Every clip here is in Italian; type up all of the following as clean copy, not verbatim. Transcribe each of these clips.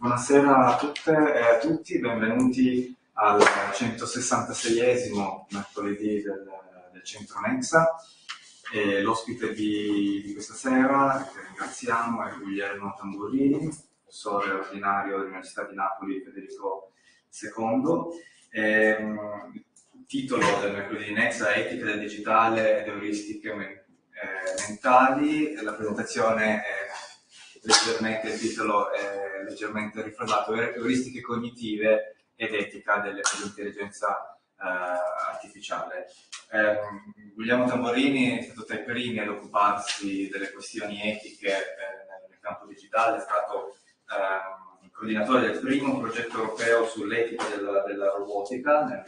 Buonasera a tutte e a tutti, benvenuti al 166esimo mercoledì del Centro Nexa. L'ospite di questa sera, che ringraziamo, è Guglielmo Tamburini, professore ordinario dell'Università di Napoli Federico II. Il titolo del mercoledì di Nexa è Etica del digitale ed euristiche mentali. La presentazione è il titolo è leggermente rifrasato: euristiche cognitive ed etica dell'intelligenza artificiale. Guglielmo Tamburini è stato tra i primi ad occuparsi delle questioni etiche nel campo digitale, è stato il coordinatore del primo progetto europeo sull'etica della robotica nel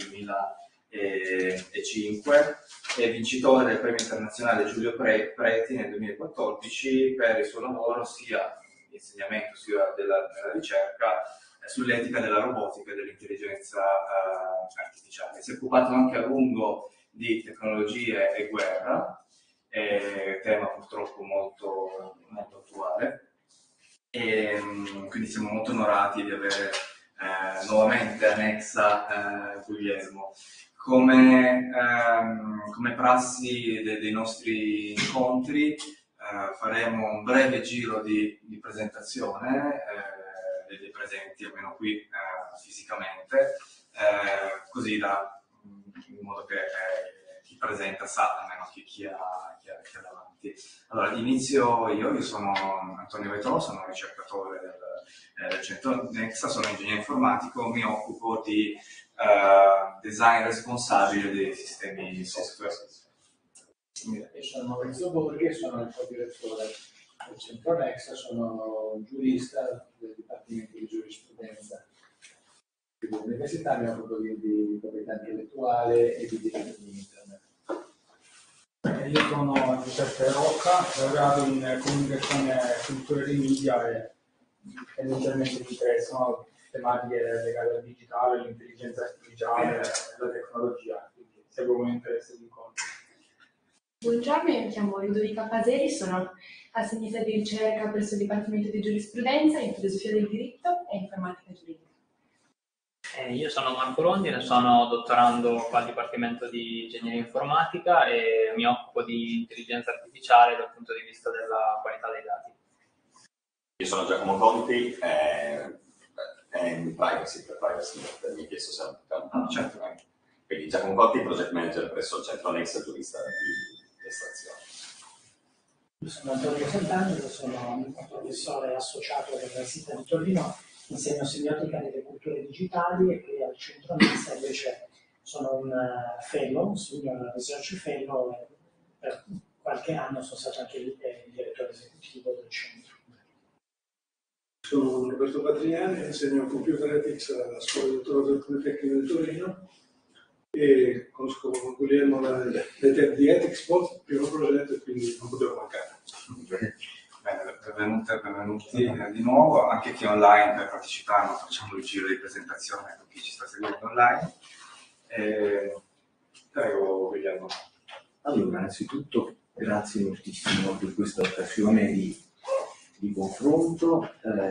2005 e vincitore del premio internazionale Giulio Preti nel 2014 per il suo lavoro sia di insegnamento sia della ricerca sull'etica della robotica e dell'intelligenza artificiale. Si è occupato anche a lungo di tecnologie e guerra, tema purtroppo molto attuale, e quindi siamo molto onorati di avere nuovamente a Nexa Guglielmo. Come prassi dei nostri incontri faremo un breve giro di presentazione dei presenti, almeno qui fisicamente, così in modo che chi presenta sa almeno chi ha davanti. Allora, inizio io sono Antonio Vetro, sono ricercatore del Centro Nexa, sono ingegnere informatico, mi occupo di design responsabile dei sistemi software. Io sono Maurizio Borghi, sono il co-direttore del Centro Nexa, sono giurista del Dipartimento di Giurisprudenza dell'Università, mi occupo di proprietà intellettuale e di diritto di Internet. Io sono Giuseppe Rocca, laureato in comunicazione, cultura dei media e tendenzialmente mi interessano tematiche legate al digitale, all'intelligenza artificiale, alla tecnologia, quindi seguo con interesse l'incontro. Buongiorno, io mi chiamo Ludovica Paseri, sono assegnata di ricerca presso il Dipartimento di Giurisprudenza in filosofia del diritto e informatica giuridica. Io sono Marco Rondine, sono dottorando al Dipartimento di Ingegneria Informatica e mi occupo di intelligenza artificiale dal punto di vista della qualità dei dati. Io sono Giacomo Conti, in privacy, mi ha chiesto se certo. Quindi Giacomo Conti, project manager presso il Centro Nexa, giurista di estrazione. Io sono Antonio Sant'Angelo, sono un professore associato all'Università di Torino, insegno semiotica delle culture digitali e al Centro Nexa invece sono un fellow, senior research fellow, e per qualche anno sono stato anche il direttore esecutivo del centro. Sono Roberto Patriani, insegno Computer Ethics alla Scuola di Dottorato del Politecnico di Torino e conosco Guglielmo di Ethics, primo progetto, e quindi non potevo mancare. Bene, benvenuti di nuovo, anche chi è online per partecipare, ma facciamo il giro di presentazione con chi ci sta seguendo online. Prego Guglielmo. Allora, innanzitutto grazie moltissimo per questa occasione di confronto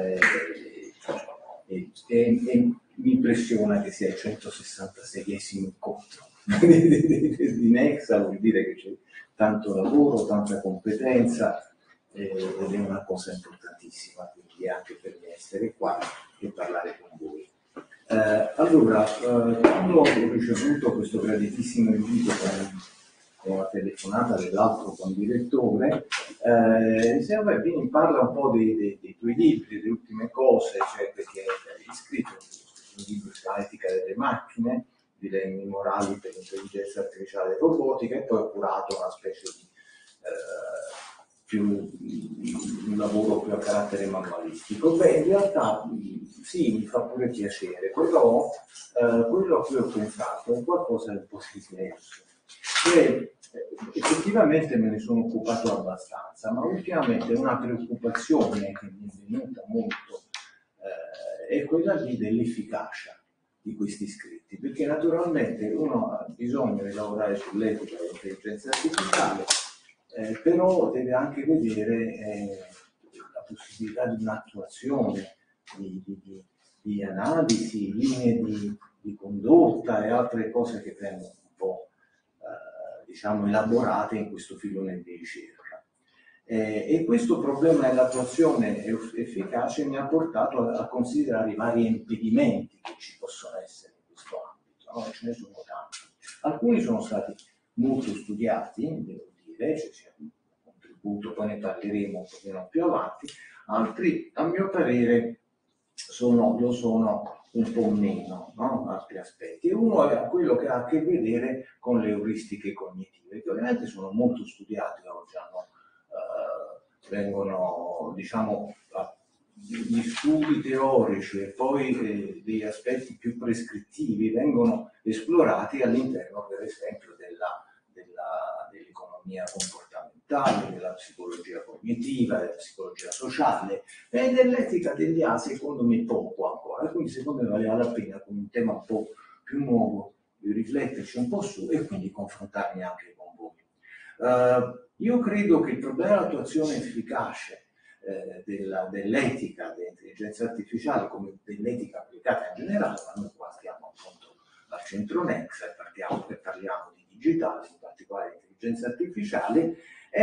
e mi impressiona che sia il 166esimo incontro di Nexa, vuol dire che c'è tanto lavoro, tanta competenza ed è una cosa importantissima, quindi anche per me essere qua e parlare con voi. Allora, quando ho ricevuto questo graditissimo invito con la telefonata dell'altro condirettore, diceva, vieni, parla un po' dei tuoi libri, delle ultime cose, cioè perché hai scritto un libro sulla etica delle macchine, dilemmi morali per l'intelligenza artificiale e robotica, e poi ho curato una specie di un lavoro più a carattere manualistico. Beh, in realtà sì, mi fa pure piacere, però quello a cui ho pensato è qualcosa di un po' diverso. Effettivamente me ne sono occupato abbastanza, ma ultimamente una preoccupazione che mi è venuta molto è quella lì dell'efficacia di questi scritti, perché naturalmente uno ha bisogno di lavorare sull'etica dell'intelligenza artificiale, però deve anche vedere la possibilità di un'attuazione di analisi, linee di condotta e altre cose che vengono un po' diciamo elaborate in questo filone di ricerca. E questo problema dell'attuazione efficace mi ha portato a considerare i vari impedimenti che ci possono essere in questo ambito, no? Ce ne sono tanti. Alcuni sono stati molto studiati, devo dire, c'è un contributo, poi ne parleremo un pochino più avanti, altri a mio parere lo sono un po' meno, no? Altri aspetti. E uno è quello che ha a che vedere con le euristiche cognitive, che ovviamente sono molto studiate oggi, vengono, diciamo, gli studi teorici e poi degli aspetti più prescrittivi vengono esplorati all'interno, per esempio, dell'economia comportamentale, della psicologia cognitiva, della psicologia sociale e dell'etica degli A, secondo me poco ancora, quindi secondo me valeva la pena, con un tema un po' più nuovo, di rifletterci un po' su e quindi confrontarmi anche con voi. Io credo che il problema dell'attuazione efficace dell'etica dell'intelligenza artificiale, come dell'etica applicata in generale, ma noi qua stiamo appunto al centro Nexa e parliamo di digitale, in particolare di intelligenza artificiale,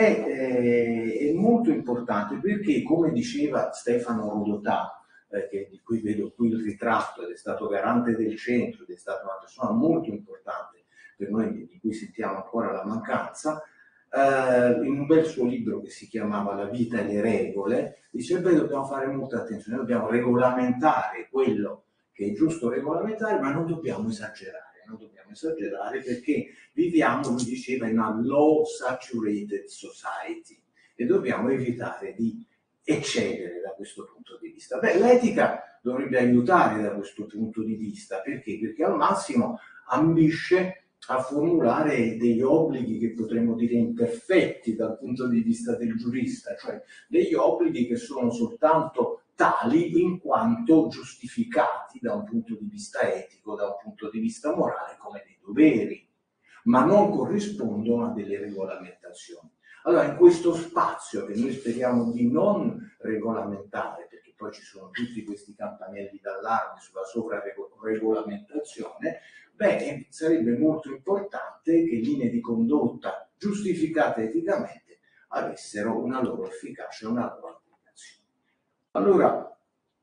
è molto importante perché, come diceva Stefano Rodotà, di cui vedo qui il ritratto, ed è stato garante del centro, ed è stata una persona molto importante per noi, di cui sentiamo ancora la mancanza, in un bel suo libro che si chiamava La vita e le regole, dice: beh, dobbiamo fare molta attenzione, dobbiamo regolamentare quello che è giusto regolamentare, ma non dobbiamo esagerare perché viviamo, lui diceva, in una low saturated society e dobbiamo evitare di eccedere da questo punto di vista. Beh, l'etica dovrebbe aiutare da questo punto di vista, perché? Perché al massimo ambisce a formulare degli obblighi che potremmo dire imperfetti dal punto di vista del giurista, cioè degli obblighi che sono soltanto tali in quanto giustificati da un punto di vista etico, da un punto di vista morale, come dei doveri, ma non corrispondono a delle regolamentazioni. Allora, in questo spazio che noi speriamo di non regolamentare, perché poi ci sono tutti questi campanelli d'allarme sulla sovraregolamentazione, beh, sarebbe molto importante che linee di condotta giustificate eticamente avessero una loro efficacia, una loro applicazione. Allora,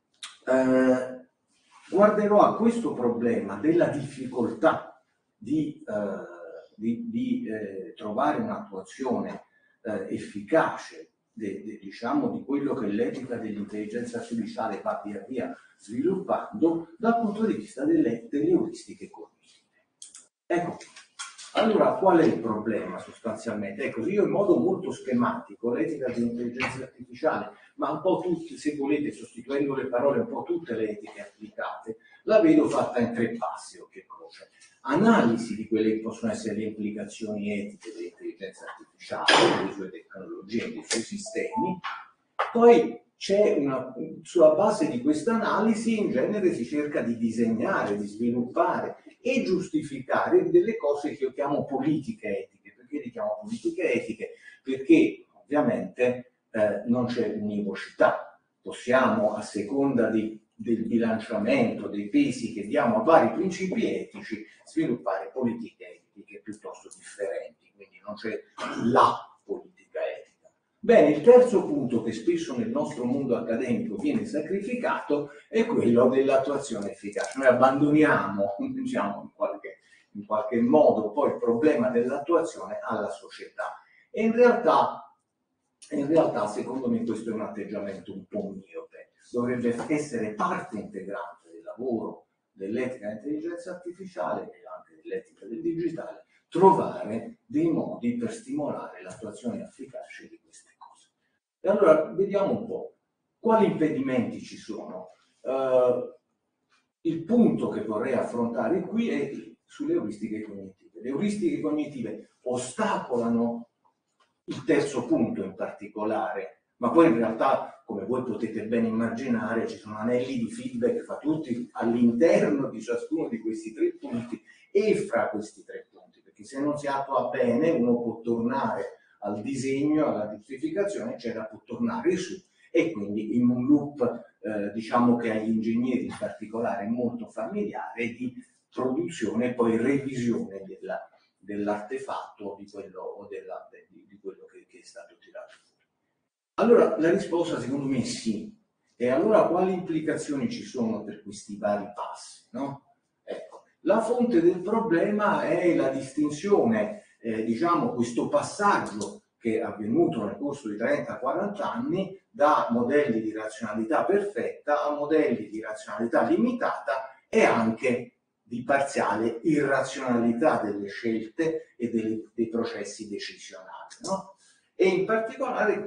guarderò a questo problema della difficoltà di trovare un'attuazione efficace diciamo di quello che l'etica dell'intelligenza artificiale va via via sviluppando dal punto di vista delle euristiche cognitive. Ecco, allora qual è il problema sostanzialmente? Ecco, io in modo molto schematico l'etica dell'intelligenza artificiale, ma un po' tutte, se volete, sostituendo le parole, un po' tutte le etiche applicate, la vedo fatta in 3 passi, occhio e croce. Analisi di quelle che possono essere le implicazioni etiche dell'intelligenza artificiale, delle sue tecnologie, dei suoi sistemi. Poi c'è sulla base di questa analisi in genere si cerca di disegnare, di sviluppare e giustificare delle cose che io chiamo politiche etiche. Perché li chiamo politiche etiche? Perché ovviamente non c'è univocità. Possiamo, a seconda del bilanciamento, dei pesi che diamo a vari principi etici, sviluppare politiche etiche piuttosto differenti, quindi non c'è la politica etica. Bene, il terzo punto che spesso nel nostro mondo accademico viene sacrificato è quello dell'attuazione efficace. Noi abbandoniamo, diciamo, in qualche modo poi il problema dell'attuazione alla società. E in realtà, secondo me, questo è un atteggiamento un po' miope. Dovrebbe essere parte integrante del lavoro dell'etica dell'intelligenza artificiale e anche dell'etica del digitale, trovare dei modi per stimolare l'attuazione efficace di queste cose. E allora vediamo un po' quali impedimenti ci sono. Il punto che vorrei affrontare qui è sulle euristiche cognitive. Le euristiche cognitive ostacolano il terzo punto in particolare, ma poi in realtà, come voi potete ben immaginare, ci sono anelli di feedback fra tutti all'interno di ciascuno di questi 3 punti e fra questi 3 punti, perché se non si attua bene uno può tornare al disegno, alla giustificazione, eccetera, può tornare su e quindi in un loop diciamo che agli ingegneri in particolare è molto familiare, di produzione e poi revisione dell'artefatto o di quello che è stato tirato fuori. Allora la risposta secondo me è sì. E allora quali implicazioni ci sono per questi vari passi? No? Ecco, la fonte del problema è la distinzione, diciamo, questo passaggio che è avvenuto nel corso di 30-40 anni da modelli di razionalità perfetta a modelli di razionalità limitata e anche di parziale irrazionalità delle scelte e dei processi decisionali. No? E in particolare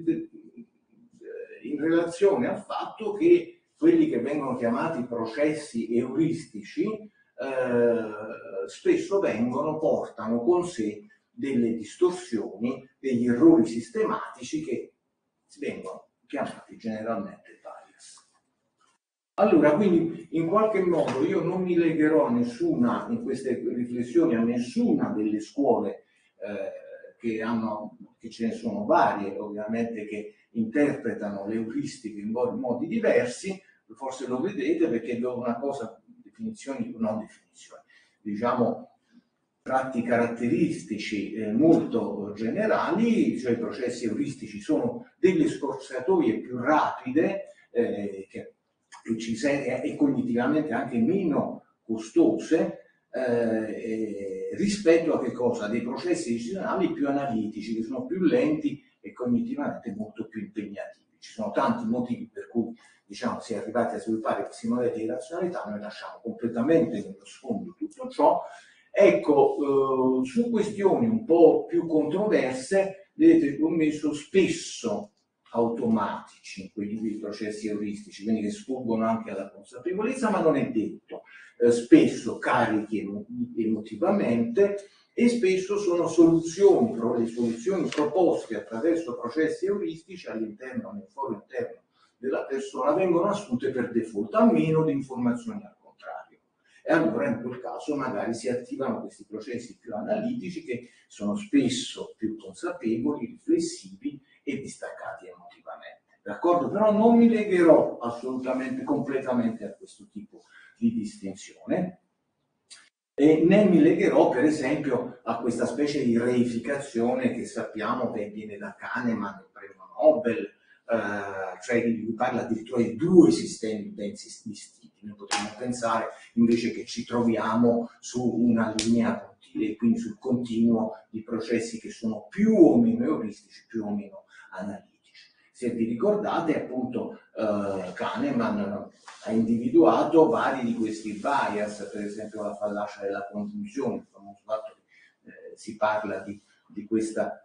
in relazione al fatto che quelli che vengono chiamati processi euristici spesso portano con sé delle distorsioni, degli errori sistematici che vengono chiamati generalmente bias. Allora, quindi in qualche modo io non mi legherò in queste riflessioni a nessuna delle scuole che ce ne sono varie, ovviamente, che interpretano le euristiche in modi diversi. Forse lo vedete perché do una cosa, diciamo tratti caratteristici molto generali, cioè i processi euristici sono delle scorciatoie più rapide e cognitivamente anche meno costose rispetto a che cosa? Dei processi decisionali più analitici, che sono più lenti e cognitivamente molto più impegnativi. Ci sono tanti motivi per cui, diciamo, si è arrivati a sviluppare questi modelli di razionalità. Noi lasciamo completamente nello sfondo tutto ciò. Ecco, su questioni un po' più controverse, vedete, ho messo spesso automatici, quei processi euristici, quindi che sfuggono anche alla consapevolezza, ma non è detto. Spesso carichi emotivamente e spesso sono le soluzioni proposte attraverso processi euristici all'interno, nel foro interno della persona, vengono assunte per default, a meno di informazioni al contrario. E allora in quel caso magari si attivano questi processi più analitici che sono spesso più consapevoli, riflessivi e distaccati emotivamente. D'accordo? Però non mi legherò assolutamente, completamente a questo tipo di distinzione, e né mi legherò per esempio a questa specie di reificazione che sappiamo che viene da Kahneman, il premio Nobel, cioè di cui parla addirittura di due sistemi ben distinti. Noi potremmo pensare invece che ci troviamo su una linea, e quindi sul continuo di processi che sono più o meno euristici, più o meno analitici. Se vi ricordate, appunto, Kahneman ha individuato vari di questi bias, per esempio la fallacia della congiunzione, il famoso fatto che si parla di questa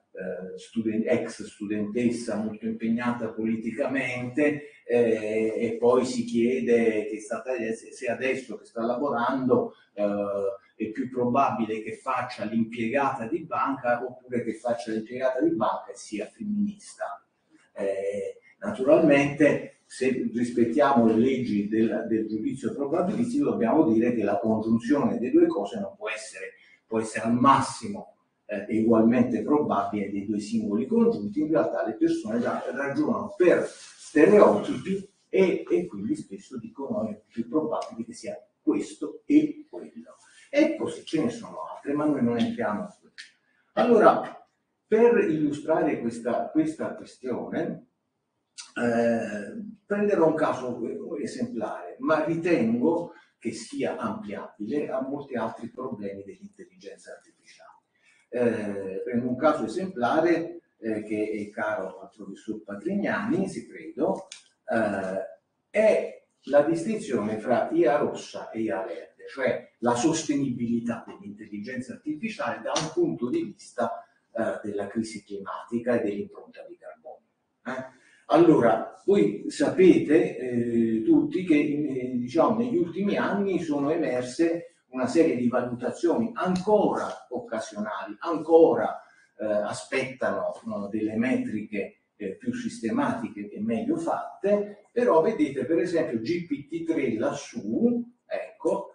ex studentessa molto impegnata politicamente e poi si chiede se adesso che sta lavorando è più probabile che faccia l'impiegata di banca oppure che faccia l'impiegata di banca e sia femminista. Naturalmente, se rispettiamo le leggi del giudizio probabilistico, dobbiamo dire che la congiunzione delle due cose non può essere al massimo ugualmente probabile dei due singoli congiunti. In realtà le persone ragionano per stereotipi e quindi spesso dicono è più probabile che sia questo e quello. E così ce ne sono altre, ma noi non entriamo in questo. Allora, per illustrare questa questione, prenderò un caso esemplare, ma ritengo che sia ampliabile a molti altri problemi dell'intelligenza artificiale. Prendo un caso esemplare che è caro al professor Patrignani, se credo, è la distinzione fra IA rossa e IA verde, cioè la sostenibilità dell'intelligenza artificiale da un punto di vista della crisi climatica e dell'impronta di carbonio. Allora, voi sapete tutti che diciamo, negli ultimi anni sono emerse una serie di valutazioni ancora occasionali, ancora aspettano delle metriche più sistematiche e meglio fatte, però vedete per esempio GPT-3 lassù, ecco,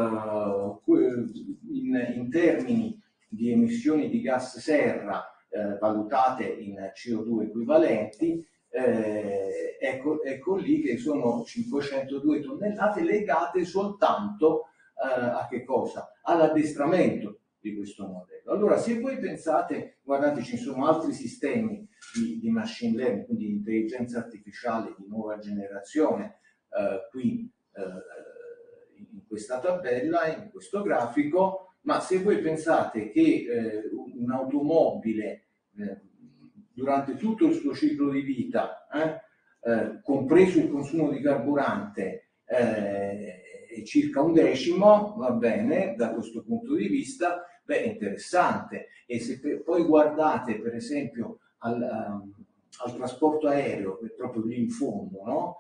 in termini di emissioni di gas serra valutate in CO2 equivalenti, ecco lì che sono 502 tonnellate legate soltanto a che cosa? All'addestramento di questo modello. Allora, se voi pensate, guardate, ci sono altri sistemi di machine learning, quindi di intelligenza artificiale di nuova generazione, qui in questa tabella, in questo grafico, ma se voi pensate che un'automobile durante tutto il suo ciclo di vita, compreso il consumo di carburante, è circa 1/10, va bene, da questo punto di vista, beh, è interessante. E se poi guardate, per esempio, al trasporto aereo, che è proprio lì in fondo, no?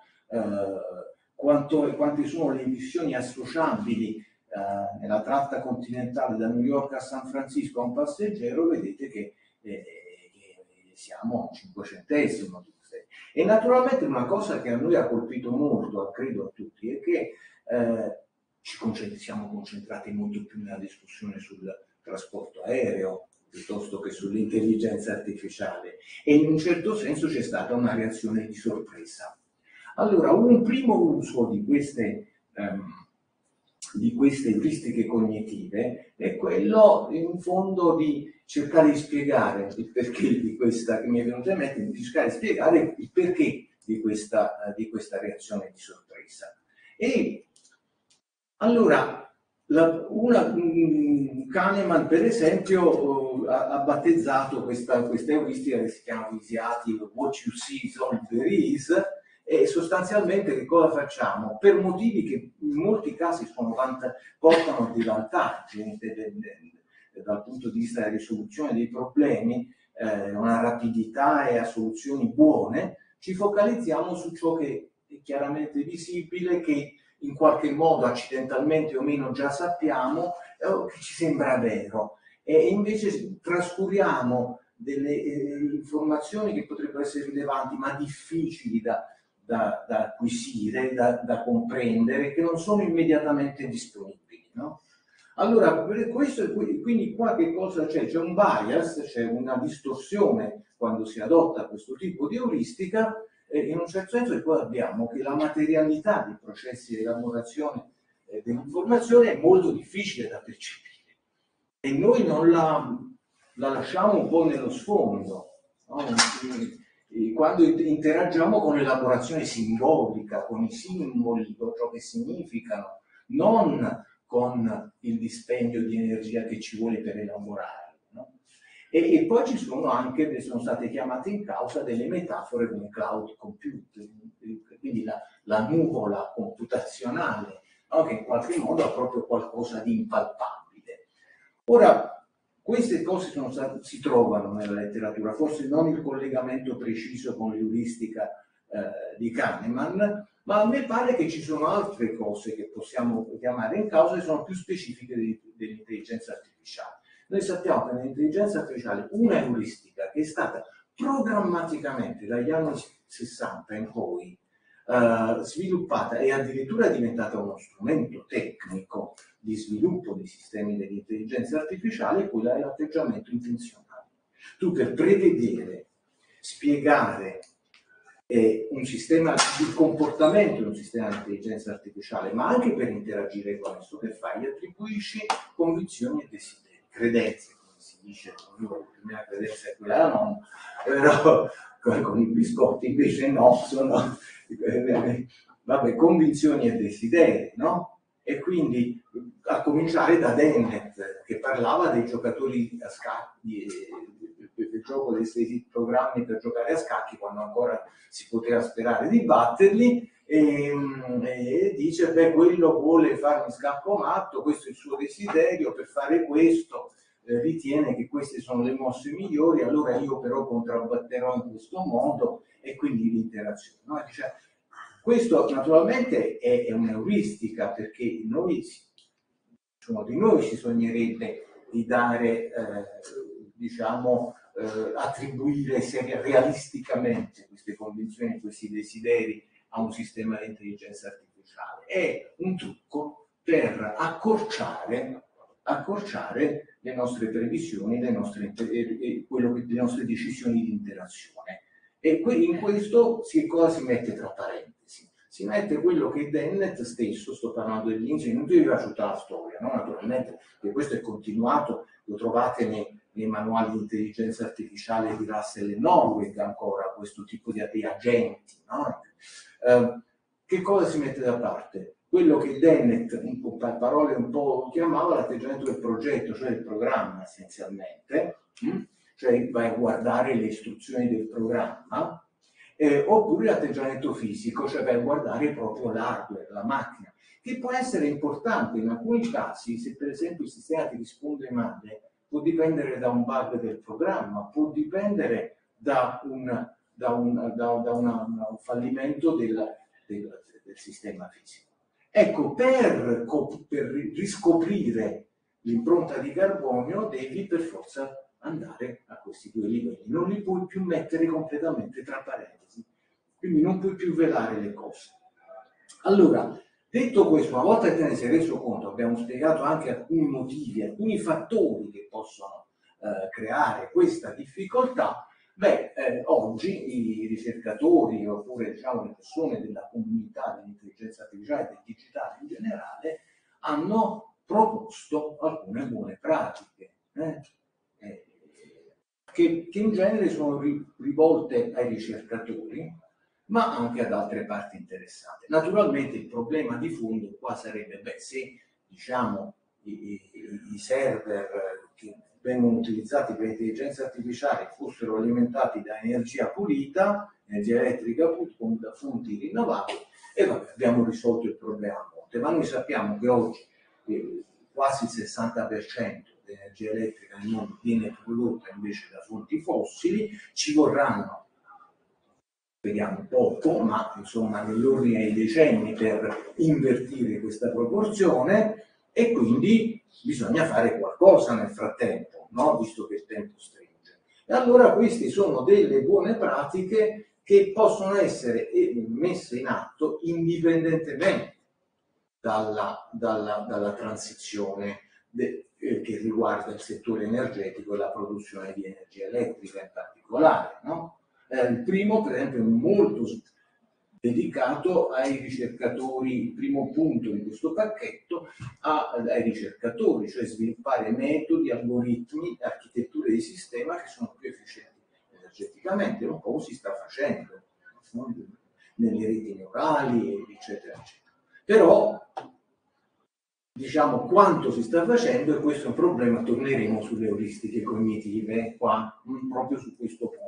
Quante sono le emissioni associabili nella tratta continentale da New York a San Francisco a un passeggero, vedete che siamo a un 500esimo. E naturalmente una cosa che a noi ha colpito molto, credo a tutti, è che siamo concentrati molto più nella discussione sul trasporto aereo piuttosto che sull'intelligenza artificiale, e in un certo senso c'è stata una reazione di sorpresa. Allora, un primo uso di queste euristiche cognitive è quello, in fondo, di cercare di spiegare il perché di questa, che mi è venuto in mente, di cercare di spiegare il perché di questa reazione di sorpresa. E allora, Kahneman, per esempio, ha battezzato questa euristica che si chiama Visiati, what you see is all there is, e sostanzialmente che cosa facciamo? Per motivi che in molti casi portano dei vantaggi dal punto di vista della risoluzione dei problemi, una rapidità e a soluzioni buone, ci focalizziamo su ciò che è chiaramente visibile, che in qualche modo accidentalmente o meno già sappiamo, che ci sembra vero, e invece trascuriamo delle informazioni che potrebbero essere rilevanti ma difficili da acquisire, da comprendere, che non sono immediatamente disponibili, no? Allora, per questo, quindi qua che cosa c'è? C'è un bias, c'è una distorsione quando si adotta questo tipo di euristica, in un certo senso, e poi abbiamo che la materialità dei processi di elaborazione dell'informazione è molto difficile da percepire, e noi non la lasciamo un po' nello sfondo, no? Quando interagiamo con l'elaborazione simbolica, con i simboli, con ciò che significano, non con il dispendio di energia che ci vuole per elaborare, no? E poi ci sono anche, sono state chiamate in causa delle metafore come cloud computing, quindi la nuvola computazionale, no? Che in qualche modo ha proprio qualcosa di impalpabile. Ora, queste cose si trovano nella letteratura, forse non il collegamento preciso con l'euristica di Kahneman, ma a me pare che ci sono altre cose che possiamo chiamare in causa, che sono più specifiche dell'intelligenza artificiale. Noi sappiamo che nell'intelligenza artificiale una euristica che è stata programmaticamente dagli anni 60 in poi sviluppata e addirittura è diventata uno strumento tecnico di sviluppo dei sistemi dell'intelligenza artificiale, quella è l'atteggiamento intenzionale. Tu per prevedere, spiegare un sistema, il comportamento di un sistema di intelligenza artificiale, ma anche per interagire con esso, che fai? Gli attribuisci convinzioni e desideri, credenze, come si dice, la prima credenza è quella non, però con i biscotti invece no, sono vabbè, convinzioni e desideri, no? E quindi a cominciare da Dennett, che parlava dei giocatori a scacchi, del gioco dei programmi per giocare a scacchi, quando ancora si poteva sperare di batterli, e dice, beh, quello vuole fare un scaccomatto, questo è il suo desiderio, per fare questo ritiene che queste sono le mosse migliori, allora io però contrabbatterò in questo modo, e quindi l'interazione, no? Cioè, questo naturalmente è un'euristica, perché nessuno di noi si sognerebbe di dare, attribuire realisticamente queste convinzioni, questi desideri a un sistema di intelligenza artificiale. È un trucco per accorciare le nostre previsioni, le nostre decisioni di interazione. E in questo cosa si mette tra parentesi? Si mette quello che Dennett stesso, sto parlando dell'Insight, non vi faccio tutta la storia, no? Naturalmente, che questo è continuato, lo trovate nei manuali di intelligenza artificiale di Russell e Norweg ancora, questo tipo di agenti, no? Che cosa si mette da parte? Quello che Dennett, per parole un po' chiamava l'atteggiamento del progetto, cioè del programma essenzialmente, cioè vai a guardare le istruzioni del programma, oppure l'atteggiamento fisico, cioè vai a guardare proprio l'hardware, la macchina, che può essere importante in alcuni casi. Se per esempio il sistema ti risponde male, può dipendere da un bug del programma, può dipendere da un fallimento del sistema fisico. Ecco, per riscoprire l'impronta di carbonio devi per forza andare a questi due livelli, non li puoi più mettere completamente tra parentesi, quindi non puoi più velare le cose. Allora, detto questo, una volta che te ne sei reso conto, abbiamo spiegato anche alcuni motivi, alcuni fattori che possono creare questa difficoltà. Oggi i ricercatori, oppure diciamo le persone della comunità dell'intelligenza artificiale e del digitale in generale, hanno proposto alcune buone pratiche che in genere sono rivolte ai ricercatori, ma anche ad altre parti interessate. Naturalmente il problema di fondo qua sarebbe, se diciamo i server che vengono utilizzati per l'intelligenza artificiale fossero alimentati da energia pulita, energia elettrica pulita, da fonti rinnovabili, e abbiamo risolto il problema a monte. Ma noi sappiamo che oggi quasi il 60% dell'energia elettrica nel mondo viene prodotta invece da fonti fossili. Ci vorranno, speriamo poco, ma insomma nell'ordine dei decenni per invertire questa proporzione, e quindi bisogna fare qualcosa nel frattempo, no? Visto che il tempo stringe. E allora queste sono delle buone pratiche che possono essere messe in atto indipendentemente dalla transizione che riguarda il settore energetico e la produzione di energia elettrica in particolare, no? Il primo, per esempio, è molto dedicato ai ricercatori. Il primo punto di questo pacchetto ai ricercatori, cioè sviluppare metodi, algoritmi, architetture di sistema che sono più efficienti energeticamente. Un po' si sta facendo, no? Nelle reti neurali, eccetera, eccetera. Però diciamo quanto si sta facendo, e questo è un problema, torneremo sulle euristiche cognitive qua, proprio su questo punto.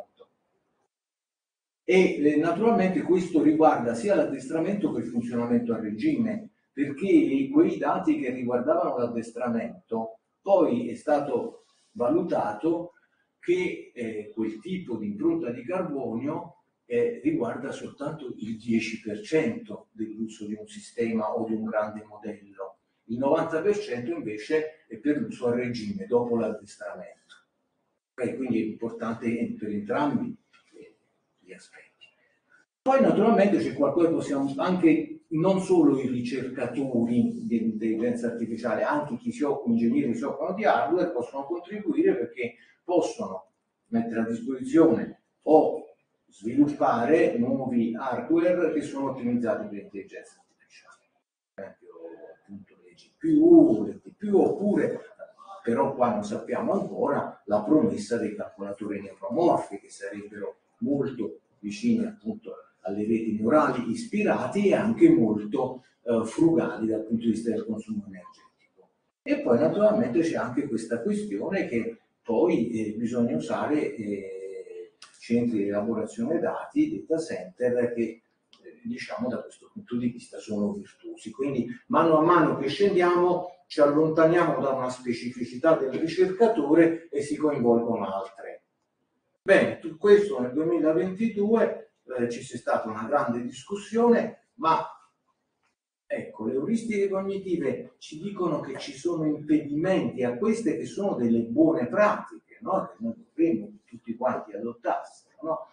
E naturalmente questo riguarda sia l'addestramento che il funzionamento a regime, perché quei dati che riguardavano l'addestramento, poi è stato valutato che quel tipo di impronta di carbonio riguarda soltanto il 10% dell'uso di un sistema o di un grande modello. Il 90% invece è per l'uso a regime dopo l'addestramento. Quindi è importante per entrambi gli aspetti. Poi naturalmente c'è qualcosa che possiamo, anche non solo i ricercatori di intelligenza artificiale, anche chi ingegneri che si occupano di hardware possono contribuire, perché possono mettere a disposizione o sviluppare nuovi hardware che sono ottimizzati per l'intelligenza artificiale. Per esempio appunto le GPU, le TPU, oppure, però qua non sappiamo ancora, la promessa dei calcolatori neuromorfi, che sarebbero molto vicini appunto alle reti neurali ispirati e anche molto frugali dal punto di vista del consumo energetico. E poi naturalmente c'è anche questa questione che poi bisogna usare centri di elaborazione dati, data center, che diciamo da questo punto di vista sono virtuosi. Quindi mano a mano che scendiamo ci allontaniamo da una specificità del ricercatore e si coinvolgono altre. Bene, tutto questo nel 2022 ci sia stata una grande discussione, ma ecco, le euristiche cognitive ci dicono che ci sono impedimenti a queste che sono delle buone pratiche, no? Che noi dovremmo tutti quanti adottassero, no?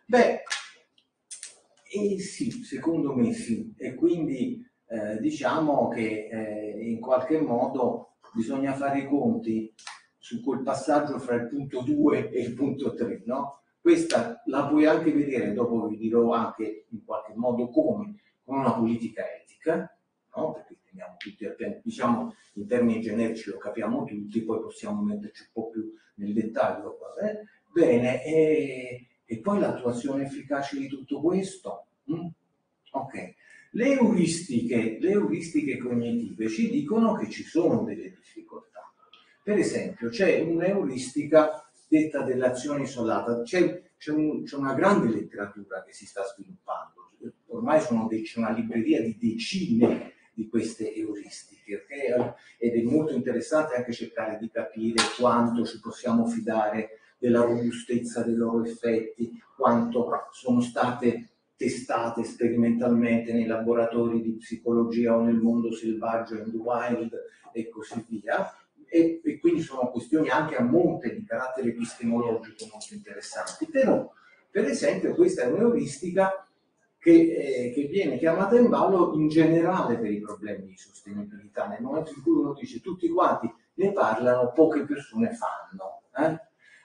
Sì, secondo me sì, e quindi diciamo che in qualche modo bisogna fare i conti su quel passaggio fra il punto 2 e il punto 3, no? questa la puoi anche vedere, dopo vi dirò anche in qualche modo come, con una politica etica, no? Perché teniamo tutti attenti, diciamo in termini generici lo capiamo tutti, poi possiamo metterci un po' più nel dettaglio. Bene, e poi l'attuazione efficace di tutto questo? Ok. Le euristiche cognitive ci dicono che ci sono delle difficoltà. Per esempio, c'è un'euristica detta dell'azione isolata, c'è una grande letteratura che si sta sviluppando, ormai c'è una libreria di decine di queste euristiche, okay? Ed è molto interessante anche cercare di capire quanto ci possiamo fidare della robustezza dei loro effetti, quanto sono state testate sperimentalmente nei laboratori di psicologia o nel mondo selvaggio, in the wild e così via. E quindi sono questioni anche a monte di carattere epistemologico molto interessanti. Però, per esempio, questa è un'euristica che viene chiamata in ballo in generale per i problemi di sostenibilità. Nel momento in cui uno dice tutti quanti ne parlano, poche persone fanno.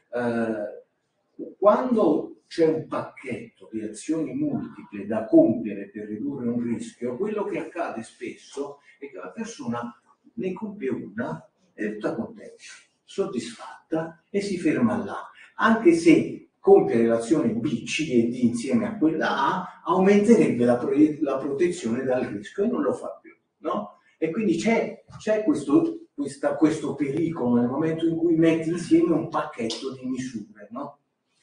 Quando c'è un pacchetto di azioni multiple da compiere per ridurre un rischio, quello che accade spesso è che la persona ne compie una, è tutta contenta, soddisfatta e si ferma là, anche se compiere l'azione B, C e D insieme a quella A aumenterebbe la protezione dal rischio e non lo fa più, no? E quindi c'è questo pericolo nel momento in cui metti insieme un pacchetto di misure, no?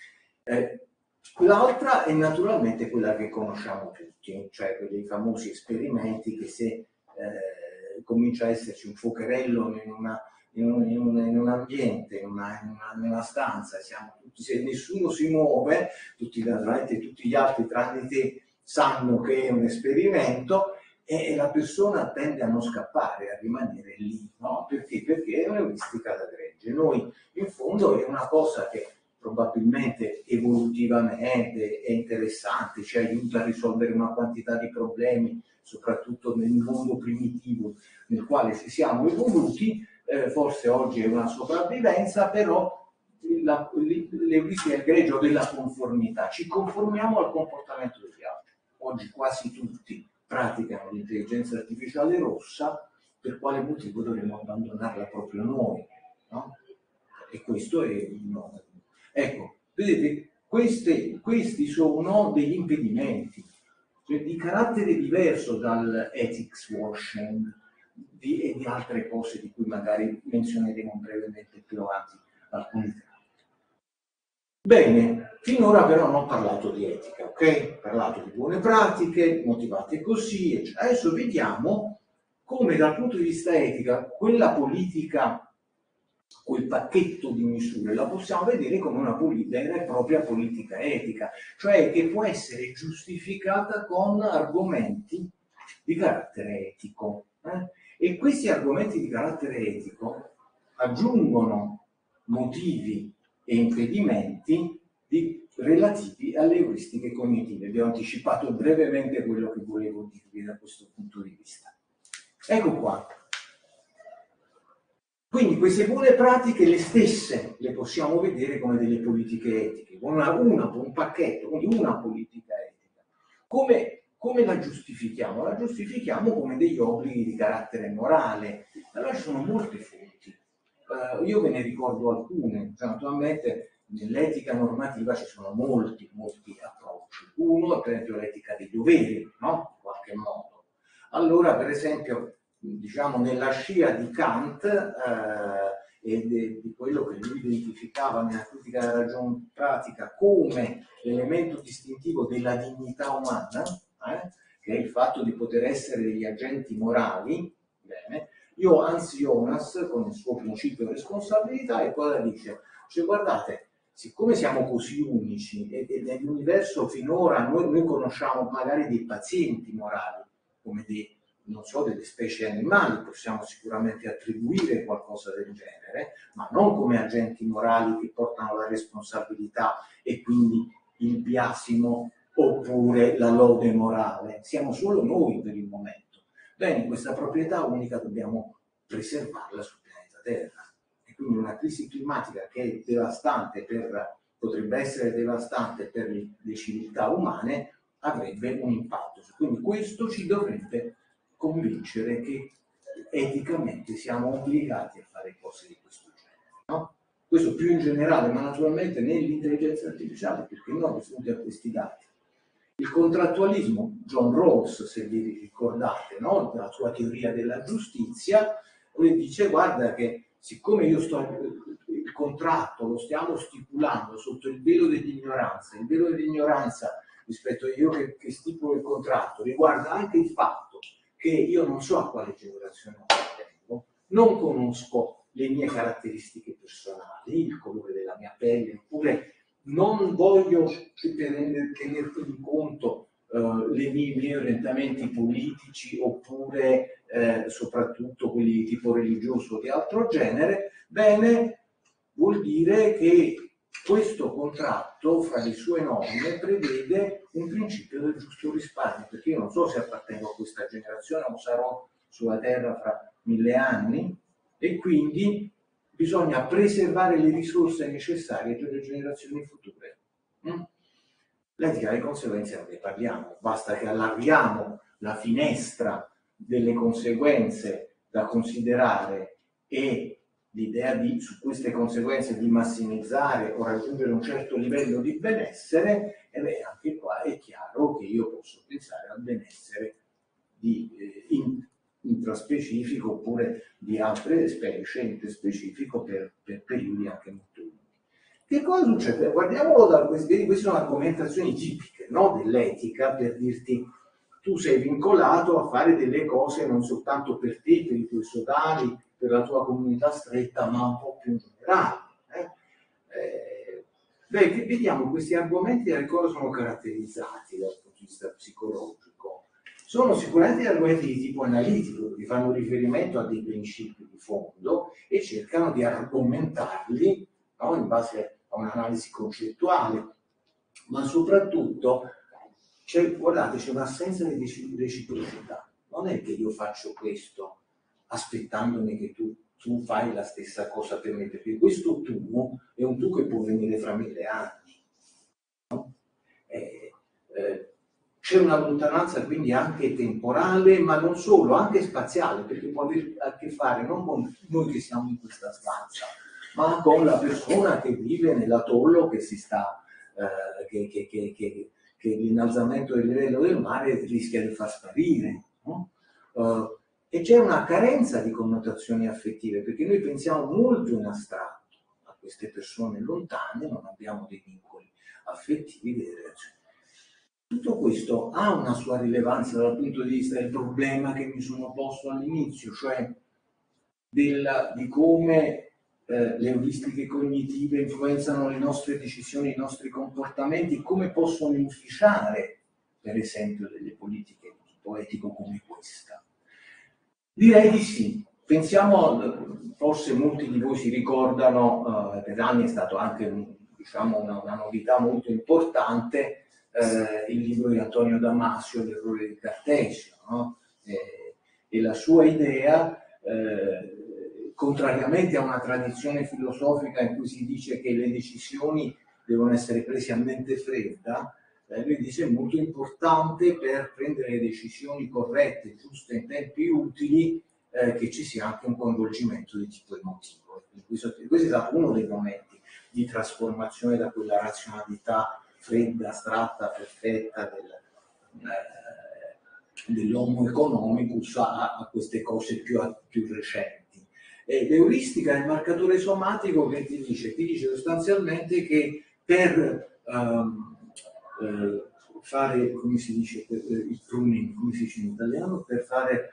L'altra è naturalmente quella che conosciamo tutti, cioè quei famosi esperimenti che se comincia a esserci un fuocherello in un ambiente, in una stanza, siamo tutti, se nessuno si muove, naturalmente tutti gli altri tranne te sanno che è un esperimento e la persona tende a non scappare, a rimanere lì, no? Perché? Perché è un'euristica da gregge. Noi in fondo è una cosa che probabilmente evolutivamente è interessante, ci aiuta a risolvere una quantità di problemi, soprattutto nel mondo primitivo nel quale ci siamo evoluti. Forse oggi è una sopravvivenza, però l'euristica è il greggio della conformità, ci conformiamo al comportamento degli altri. Oggi quasi tutti praticano l'intelligenza artificiale rossa, per quale motivo dovremmo abbandonarla proprio noi, no? E questo è no. Ecco, vedete, questi sono degli impedimenti, cioè, di carattere diverso dal ethics washing e di altre cose di cui magari menzioneremo brevemente più avanti alcuni tratti. Bene, finora però non ho parlato di etica, ok? Ho parlato di buone pratiche, motivate così, eccetera. Adesso vediamo come dal punto di vista etica quella politica, quel pacchetto di misure la possiamo vedere come una vera e propria politica etica, cioè che può essere giustificata con argomenti di carattere etico. E questi argomenti di carattere etico aggiungono motivi e impedimenti relativi alle euristiche cognitive. Vi ho anticipato brevemente quello che volevo dirvi da questo punto di vista. Ecco qua. Quindi queste buone pratiche le stesse le possiamo vedere come delle politiche etiche, con un pacchetto, quindi una politica etica. Come la giustifichiamo? La giustifichiamo come degli obblighi di carattere morale. Allora ci sono molte fonti. Io ve ne ricordo alcune, cioè, naturalmente nell'etica normativa ci sono molti approcci. Uno è per esempio l'etica dei doveri, no? In qualche modo. Allora, per esempio, diciamo nella scia di Kant e di quello che lui identificava nella critica della ragion pratica come l'elemento distintivo della dignità umana, che è il fatto di poter essere degli agenti morali, bene, Hans Jonas con il suo principio di responsabilità e cosa dice? Cioè, guardate, siccome siamo così unici e nell'universo finora noi conosciamo magari dei pazienti morali come non so, delle specie animali, possiamo sicuramente attribuire qualcosa del genere, ma non come agenti morali che portano la responsabilità e quindi il biasimo oppure la lode morale. Siamo solo noi per il momento. Bene, questa proprietà unica dobbiamo preservarla sul pianeta Terra. E quindi una crisi climatica che è devastante per potrebbe essere devastante per le civiltà umane, avrebbe un impatto. Quindi questo ci dovrebbe convincere che eticamente siamo obbligati a fare cose di questo genere, no? Questo più in generale, ma naturalmente nell'intelligenza artificiale, perché noi siamo a questi dati. Il contrattualismo, John Rawls, se vi ricordate, no? La sua teoria della giustizia, lui dice: guarda che siccome il contratto lo stiamo stipulando sotto il velo dell'ignoranza, il velo dell'ignoranza rispetto a io che stipulo il contratto riguarda anche il fatto che io non so a quale generazione appartengo, non conosco le mie caratteristiche personali, il colore della mia pelle, oppure non voglio tenere in conto i miei orientamenti politici, oppure soprattutto quelli di tipo religioso o di altro genere, bene, vuol dire che questo contratto, fra le sue norme, prevede un principio del giusto risparmio, perché io non so se appartengo a questa generazione o sarò sulla Terra fra 1000 anni, e quindi bisogna preservare le risorse necessarie per le generazioni future. L'etica delle conseguenze non ne parliamo, basta che allarghiamo la finestra delle conseguenze da considerare e l'idea di, su queste conseguenze, di massimizzare o raggiungere un certo livello di benessere, e beh, anche qua è chiaro che io posso pensare al benessere intraspecifico oppure di altre specie interspecifico per periodi anche molto lunghi. Che cosa succede? Guardiamolo da queste sono argomentazioni tipiche, no? Dell'etica, per dirti: tu sei vincolato a fare delle cose non soltanto per te, per i tuoi sodali, per la tua comunità stretta, ma un po' più in generale. Vediamo questi argomenti da cosa sono caratterizzati dal punto di vista psicologico. Sono sicuramente argomenti di tipo analitico, che fanno riferimento a dei principi di fondo e cercano di argomentarli, no? In base a un'analisi concettuale, ma soprattutto guardate, c'è un'assenza di reciprocità. Non è che io faccio questo aspettandomi che tu fai la stessa cosa per me, perché questo tu è un tu che può venire fra 1000 anni. No? C'è una lontananza quindi anche temporale, ma non solo, anche spaziale, perché può avere a che fare non con noi che siamo in questa stanza, ma con la persona che vive nell'atollo che si sta che l'innalzamento del livello del mare rischia di far sparire, no? E c'è una carenza di connotazioni affettive, perché noi pensiamo molto in astratto a queste persone lontane, non abbiamo dei vincoli affettivi, delle reazioni. Tutto questo ha una sua rilevanza dal punto di vista del problema che mi sono posto all'inizio, cioè di come le euristiche cognitive influenzano le nostre decisioni, i nostri comportamenti, come possono inficiare, per esempio, delle politiche di tipo etico come questa. Direi di sì. Pensiamo, forse molti di voi si ricordano, per anni è stato anche una novità molto importante, il libro di Antonio Damasio, L'errore di Cartesio, no? E la sua idea, contrariamente a una tradizione filosofica in cui si dice che le decisioni devono essere prese a mente fredda, lui dice: è molto importante per prendere le decisioni corrette, giuste, in tempi utili, che ci sia anche un coinvolgimento di tipo emotivo. Questo è stato uno dei momenti di trasformazione da quella razionalità fredda, astratta, perfetta dell'homo economicus a queste cose più recenti. L'euristica è il marcatore somatico che ti dice sostanzialmente che per fare, come si dice, il pruning, come si dice in italiano, per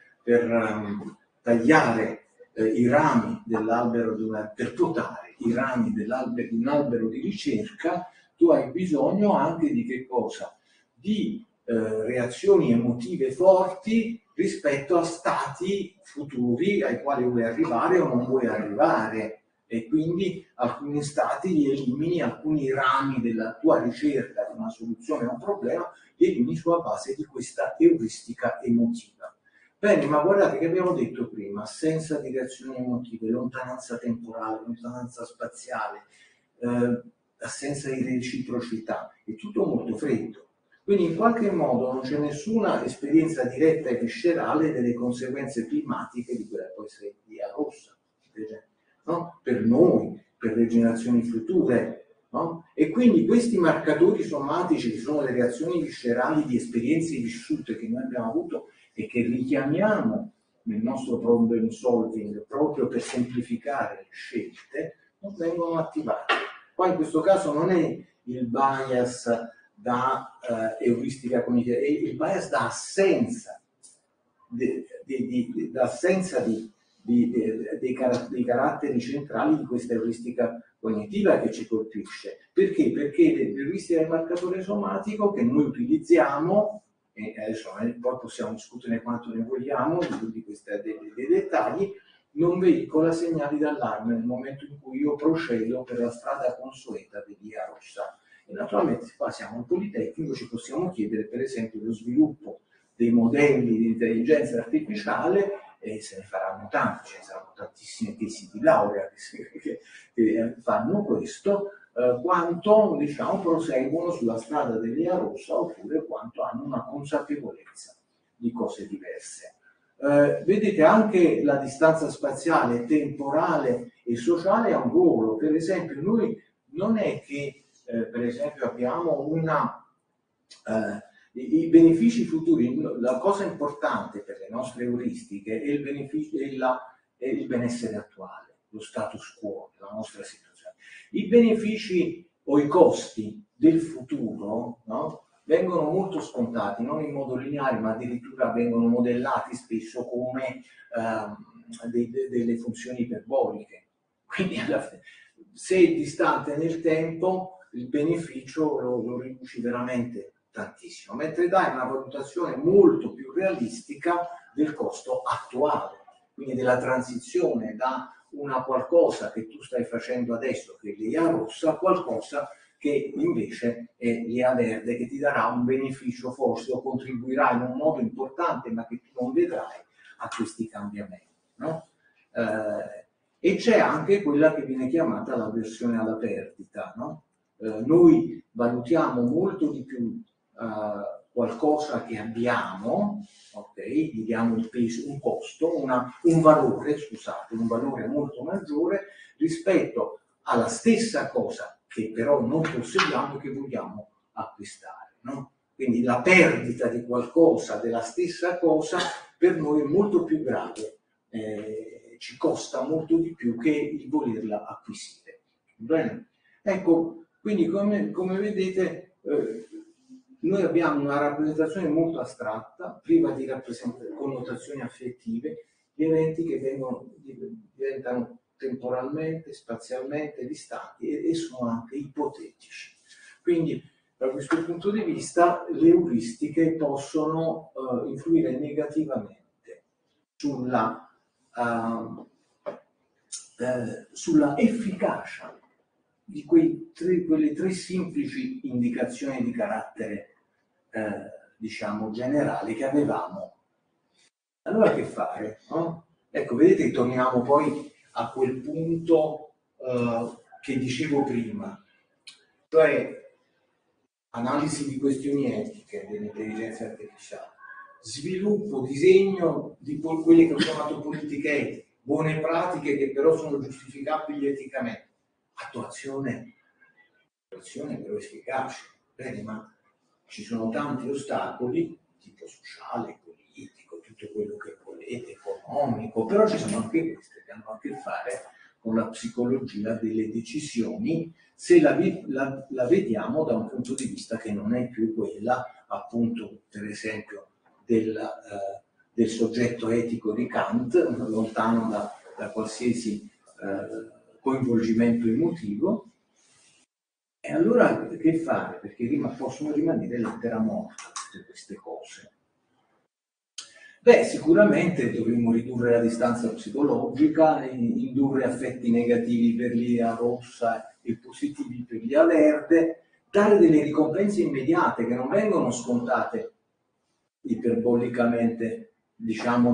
tagliare i rami dell'albero, per potare i rami di un albero di ricerca, tu hai bisogno anche di che cosa? Di reazioni emotive forti rispetto a stati futuri ai quali vuoi arrivare o non vuoi arrivare, e quindi alcuni stati li elimini, alcuni rami della tua ricerca di una soluzione a un problema li elimini sulla base di questa euristica emotiva. Bene, ma guardate che abbiamo detto prima: assenza di reazioni emotive, lontananza temporale, lontananza spaziale, assenza di reciprocità, è tutto molto freddo. Quindi in qualche modo non c'è nessuna esperienza diretta e viscerale delle conseguenze climatiche di quella che può essere via rossa, no? Per noi, per le generazioni future. No? E quindi questi marcatori somatici, che sono le reazioni viscerali di esperienze vissute che noi abbiamo avuto e che richiamiamo nel nostro problem solving proprio per semplificare le scelte, non vengono attivati. Qua in questo caso non è il bias da euristica cognitiva, è il bias da assenza dei caratteri centrali di questa euristica cognitiva che ci colpisce. Perché? Perché l'euristica del marcatore somatico che noi utilizziamo, e adesso poi possiamo discutere quanto ne vogliamo dei dettagli, non veicola segnali d'allarme nel momento in cui io procedo per la strada consueta di via rossa. E naturalmente qua siamo un politecnico, ci possiamo chiedere per esempio lo sviluppo dei modelli di intelligenza artificiale, e se ne faranno tanti, ce ne saranno tantissime tesi di laurea che fanno questo, quanto diciamo proseguono sulla strada di via rossa oppure quanto hanno una consapevolezza di cose diverse. Vedete anche la distanza spaziale, temporale e sociale ha un ruolo. Per esempio noi non è che per esempio abbiamo i benefici futuri, la cosa importante per le nostre euristiche è il benessere attuale, lo status quo, la nostra situazione. I benefici o i costi del futuro, no, vengono molto scontati, non in modo lineare, ma addirittura vengono modellati spesso come delle funzioni iperboliche. Quindi se è distante nel tempo, il beneficio lo riduci veramente tantissimo, mentre dai una valutazione molto più realistica del costo attuale, quindi della transizione da una qualcosa che tu stai facendo adesso, che è l'IA rossa, a qualcosa che invece è l'IA verde, che ti darà un beneficio forse o contribuirà in un modo importante, ma che tu non vedrai a questi cambiamenti. No? E c'è anche quella che viene chiamata l'avversione alla perdita. No? Noi valutiamo molto di più qualcosa che abbiamo, okay? Gli diamo un peso, un costo, un valore molto maggiore rispetto alla stessa cosa che però non possediamo e che vogliamo acquistare. No? Quindi la perdita di qualcosa, della stessa cosa, per noi è molto più grave, ci costa molto di più che il volerla acquisire. Bene? Ecco, quindi come vedete noi abbiamo una rappresentazione molto astratta, priva di connotazioni affettive, di eventi che diventano temporalmente, spazialmente distanti e sono anche ipotetici. Quindi da questo punto di vista le euristiche possono influire negativamente sulla efficacia di quelle tre semplici indicazioni di carattere diciamo generale che avevamo. Allora che fare? No? Ecco, vedete che torniamo poi a quel punto che dicevo prima, cioè analisi di questioni etiche dell'intelligenza artificiale, sviluppo, disegno di quelle che ho chiamato politiche etiche, buone pratiche che però sono giustificabili eticamente, attuazione però efficace. Bene, ma ci sono tanti ostacoli, tipo sociale, politico, tutto quello che volete, economico, però ci sono anche queste che hanno a che fare con la psicologia delle decisioni, se la vediamo da un punto di vista che non è più quella, appunto, per esempio, del soggetto etico di Kant, lontano da qualsiasi coinvolgimento emotivo. E allora che fare? Perché possono rimanere lettera morta tutte queste cose. Beh, sicuramente dovremmo ridurre la distanza psicologica, indurre affetti negativi per l'IA rossa e positivi per l'IA verde, dare delle ricompense immediate che non vengono scontate iperbolicamente, diciamo,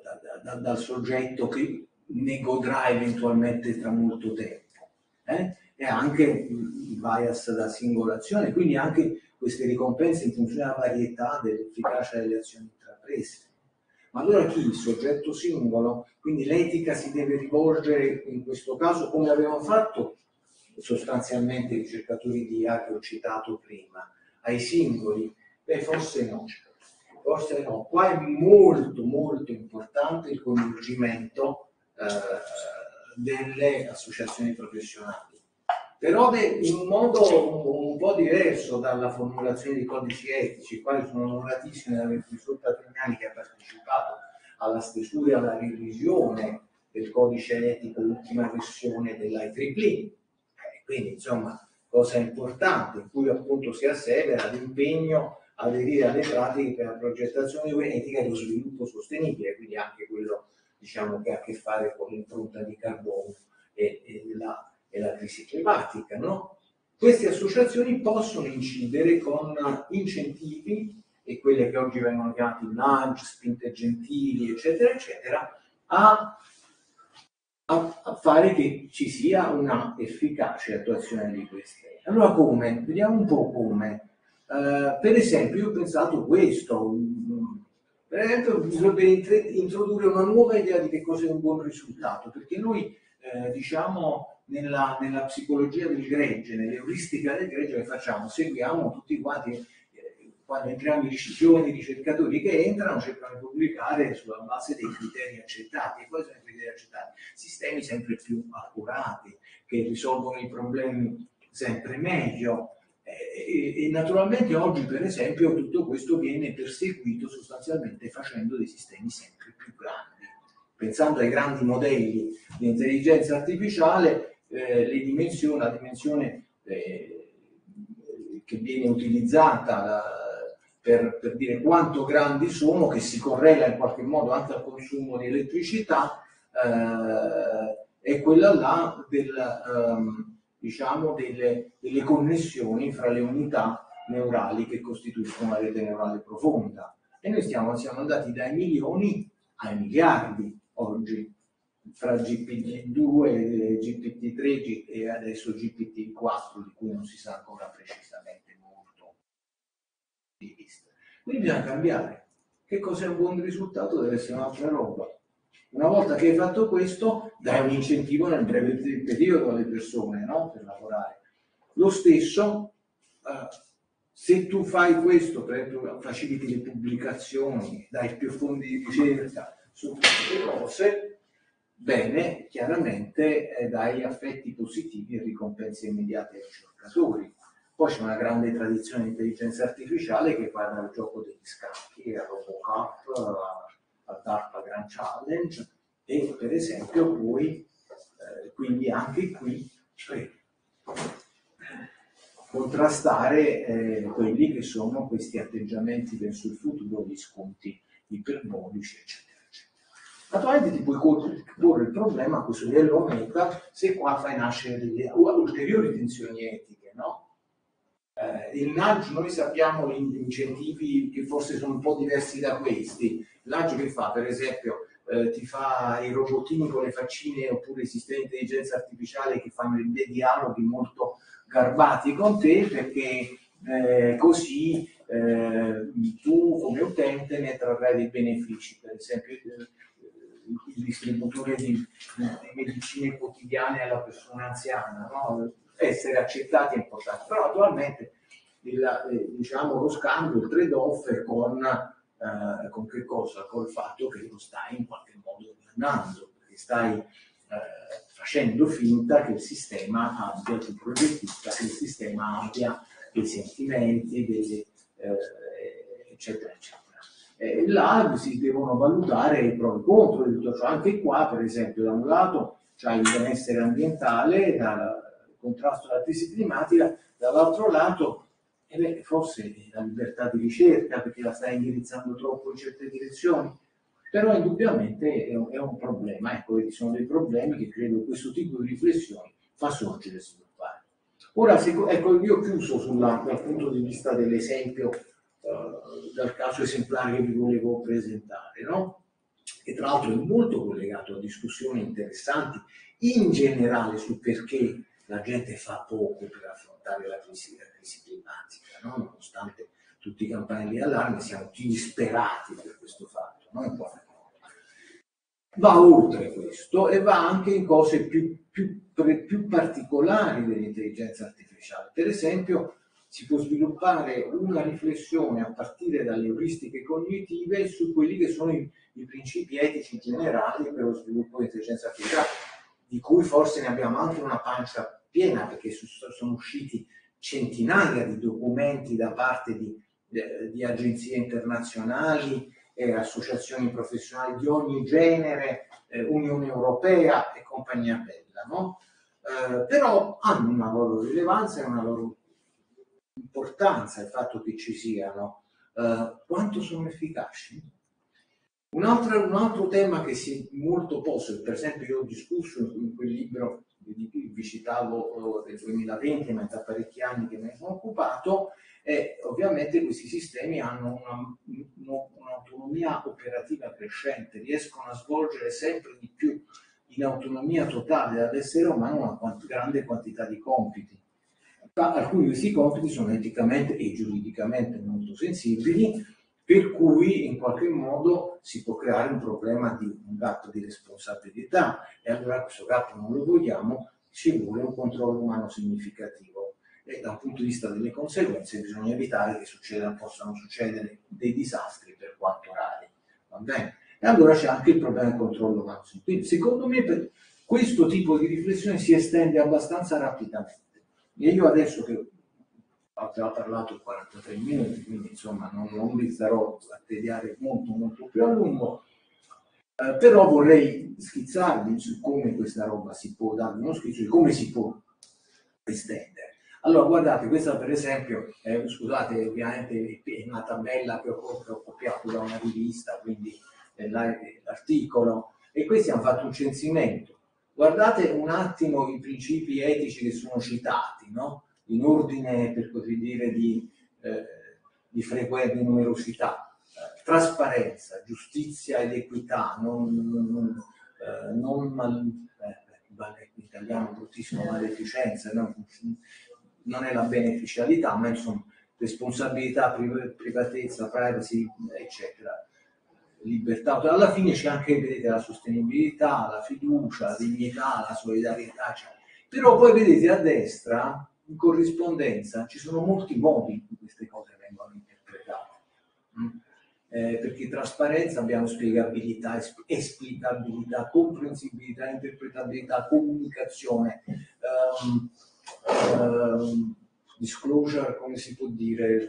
dal soggetto che ne godrà eventualmente tra molto tempo. e anche il bias da singolazione, quindi anche queste ricompense in funzione della varietà dell'efficacia delle azioni intraprese. Ma allora chi? Il soggetto singolo? Quindi l'etica si deve rivolgere in questo caso, come avevano fatto sostanzialmente i ricercatori di IA che ho citato prima, ai singoli? Beh, forse no. Forse no. Qua è molto molto importante il coinvolgimento delle associazioni professionali, però in un modo un po' diverso dalla formulazione di codici etici, quali sono onoratissimi da professor Patrignani, che ha partecipato alla stesura e alla revisione del codice etico, l'ultima versione dell'IEEE. Quindi, insomma, cosa importante, in cui appunto si assevera l'impegno ad aderire alle pratiche per la progettazione etica e lo sviluppo sostenibile, quindi anche quello, diciamo, che ha a che fare con l'impronta di carbonio e la crisi climatica, no? Queste associazioni possono incidere con incentivi e quelle che oggi vengono chiamate nudge, spinte gentili, eccetera, eccetera, a fare che ci sia una efficace attuazione di queste. Allora come? Vediamo un po' come. Per esempio, io ho pensato questo. Per esempio, bisognerebbe introdurre una nuova idea di che cos'è un buon risultato, perché noi, diciamo, nella psicologia del gregge, nell'euristica del gregge che facciamo, seguiamo tutti quanti, quando entriamo i giovani ricercatori che entrano, cercano di pubblicare sulla base dei criteri accettati. E poi sono i criteri accettati? Sistemi sempre più accurati, che risolvono i problemi sempre meglio. E naturalmente oggi, per esempio, tutto questo viene perseguito sostanzialmente facendo dei sistemi sempre più grandi. Pensando ai grandi modelli di intelligenza artificiale, la dimensione che viene utilizzata per dire quanto grandi sono, che si correla in qualche modo anche al consumo di elettricità, è quella là diciamo delle connessioni fra le unità neurali che costituiscono la rete neurale profonda. E noi siamo andati dai milioni ai miliardi oggi, fra GPT-2, GPT-3 e adesso GPT-4, di cui non si sa ancora precisamente molto di vista. Quindi bisogna cambiare. Che cos'è un buon risultato? Deve essere un'altra roba. Una volta che hai fatto questo, dai un incentivo nel breve periodo alle persone, no? Per lavorare. Lo stesso, se tu fai questo, per esempio faciliti le pubblicazioni, dai più fondi di ricerca su queste cose, bene, chiaramente dai affetti positivi e ricompense immediate ai ricercatori. Poi c'è una grande tradizione di intelligenza artificiale che va dal gioco degli scacchi a RoboCup, al DARPA Grand Challenge, e per esempio poi quindi anche qui contrastare quelli che sono questi atteggiamenti verso il futuro, gli sconti iperbolici, eccetera, eccetera. Naturalmente ti puoi porre il problema a questo livello meta se qua fai nascere delle ulteriori tensioni etiche, no? Il nudge, noi sappiamo gli incentivi che forse sono un po' diversi da questi. Il nudge che fa, per esempio, ti fa i robottini con le faccine oppure i sistemi di intelligenza artificiale che fanno dei dialoghi molto garbati con te, perché così tu come utente ne trarrai dei benefici. Per esempio il distributore di medicine quotidiane alla persona anziana, no? Essere accettati è importante, però attualmente diciamo, lo scambio, il trade-off è con che cosa? Col fatto che lo stai in qualche modo ingannando, perché stai facendo finta che il sistema abbia il progettista, che il sistema abbia dei sentimenti, eccetera, eccetera. Là si devono valutare i pro e i contro di tutto ciò. Anche qua, per esempio, da un lato c'hai il benessere ambientale, contrasto alla crisi climatica, dall'altro lato forse la libertà di ricerca, perché la stai indirizzando troppo in certe direzioni, però indubbiamente è un problema. Ecco, sono dei problemi che credo questo tipo di riflessioni fa sorgere e sviluppare. Ora, ecco, io ho chiuso dal punto di vista dell'esempio, dal caso esemplare che vi volevo presentare, no? Che tra l'altro è molto collegato a discussioni interessanti in generale su perché la gente fa poco per affrontare la crisi climatica, no? Nonostante tutti i campanelli di allarme, siamo tutti disperati per questo fatto, no? In qualche modo. Va oltre questo e va anche in cose più particolari dell'intelligenza artificiale. Per esempio, si può sviluppare una riflessione a partire dalle euristiche cognitive su quelli che sono i principi etici generali per lo sviluppo dell'intelligenza artificiale, di cui forse ne abbiamo anche una pancia piena, perché sono usciti centinaia di documenti da parte di agenzie internazionali, associazioni professionali di ogni genere, Unione Europea e compagnia bella, no? Però hanno una loro rilevanza e una loro importanza il fatto che ci siano. Quanto sono efficaci? Un altro tema che si è molto posto, per esempio io ho discusso in quel libro di cui vi citavo del 2020, ma è da parecchi anni che me ne sono occupato, e ovviamente questi sistemi hanno un'autonomia operativa crescente, riescono a svolgere sempre di più in autonomia totale dall'essere umano una grande quantità di compiti. Alcuni di questi compiti sono eticamente e giuridicamente molto sensibili, per cui in qualche modo si può creare un problema di un gap di responsabilità, e allora questo gap non lo vogliamo, ci vuole un controllo umano significativo. E dal punto di vista delle conseguenze bisogna evitare che possano succedere dei disastri, per quanto rari. Va bene? E allora c'è anche il problema del controllo umano. Quindi secondo me questo tipo di riflessione si estende abbastanza rapidamente. E io adesso che ho già parlato 43 minuti, quindi insomma non vi starò a tediare molto più a lungo, però vorrei schizzarvi su come questa roba si può dare uno schizzo di come si può estendere. Allora guardate, questa per esempio, scusate, ovviamente è una tabella che ho copiato da una rivista, quindi l'articolo, e questi hanno fatto un censimento. Guardate un attimo i principi etici che sono citati, no? In ordine, per così dire, di frequenza, di numerosità. Trasparenza, giustizia ed equità, in italiano bruttissimo, maleficenza, no? Non è la beneficialità, ma insomma responsabilità, privatezza, privacy, eccetera, libertà. Alla fine c'è anche, vedete, la sostenibilità, la fiducia, la dignità, la solidarietà, cioè. Però poi vedete a destra, in corrispondenza, ci sono molti modi in cui queste cose vengono interpretate. Perché trasparenza abbiamo spiegabilità, esplicabilità, comprensibilità, interpretabilità, comunicazione, disclosure, come si può dire?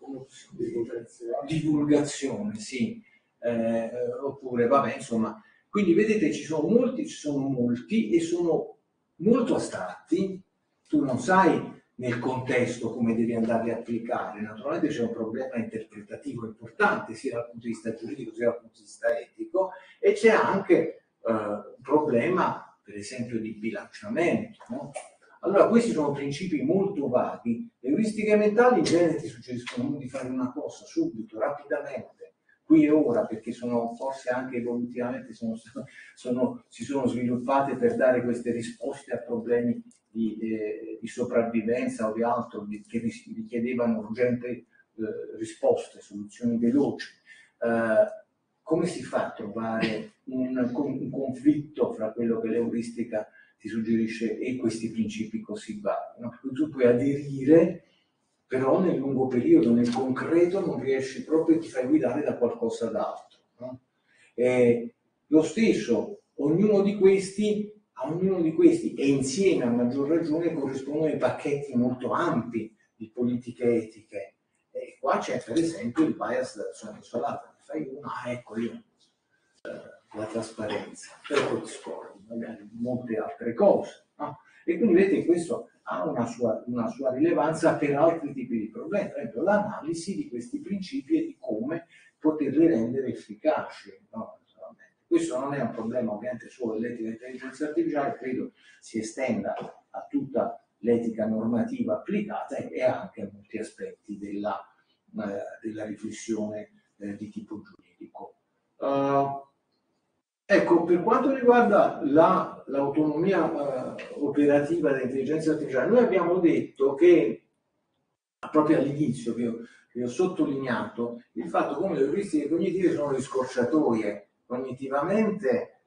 Divulgazione, sì. Oppure, vabbè, insomma. Quindi vedete, ci sono molti e sono molto astratti. Tu non sai nel contesto come devi andare a applicare. Naturalmente c'è un problema interpretativo importante sia dal punto di vista giuridico sia dal punto di vista etico, e c'è anche un problema, per esempio, di bilanciamento, no? Allora questi sono principi molto vaghi. Le euristiche mentali in genere ti suggeriscono di fare una cosa subito, rapidamente, qui e ora, perché sono forse anche evolutivamente si sono sviluppate per dare queste risposte a problemi di sopravvivenza o di altro che richiedevano urgenti risposte, soluzioni veloci. Come si fa a trovare un conflitto fra quello che l'euristica ti suggerisce e questi principi così vaghi? No? Tu puoi aderire, però nel lungo periodo, nel concreto, non riesci proprio e ti fai guidare da qualcosa d'altro. No? Lo stesso, ognuno di questi e insieme a maggior ragione corrispondono ai pacchetti molto ampi di politiche etiche. E qua c'è per esempio il bias della zona isolata. Ne fai una, ecco io, la trasparenza, però ti scordi magari molte altre cose. No? E quindi vedete, questo ha una sua rilevanza per altri tipi di problemi, per esempio l'analisi di questi principi e di come poterli rendere efficaci. No? Questo non è un problema ovviamente solo dell'etica dell'intelligenza artificiale, credo si estenda a tutta l'etica normativa applicata e anche a molti aspetti della riflessione di tipo giuridico. Ecco, per quanto riguarda l'autonomia operativa dell'intelligenza artificiale, noi abbiamo detto che, proprio all'inizio, che ho sottolineato, il fatto come le euristiche cognitive sono le scorciatoie cognitivamente,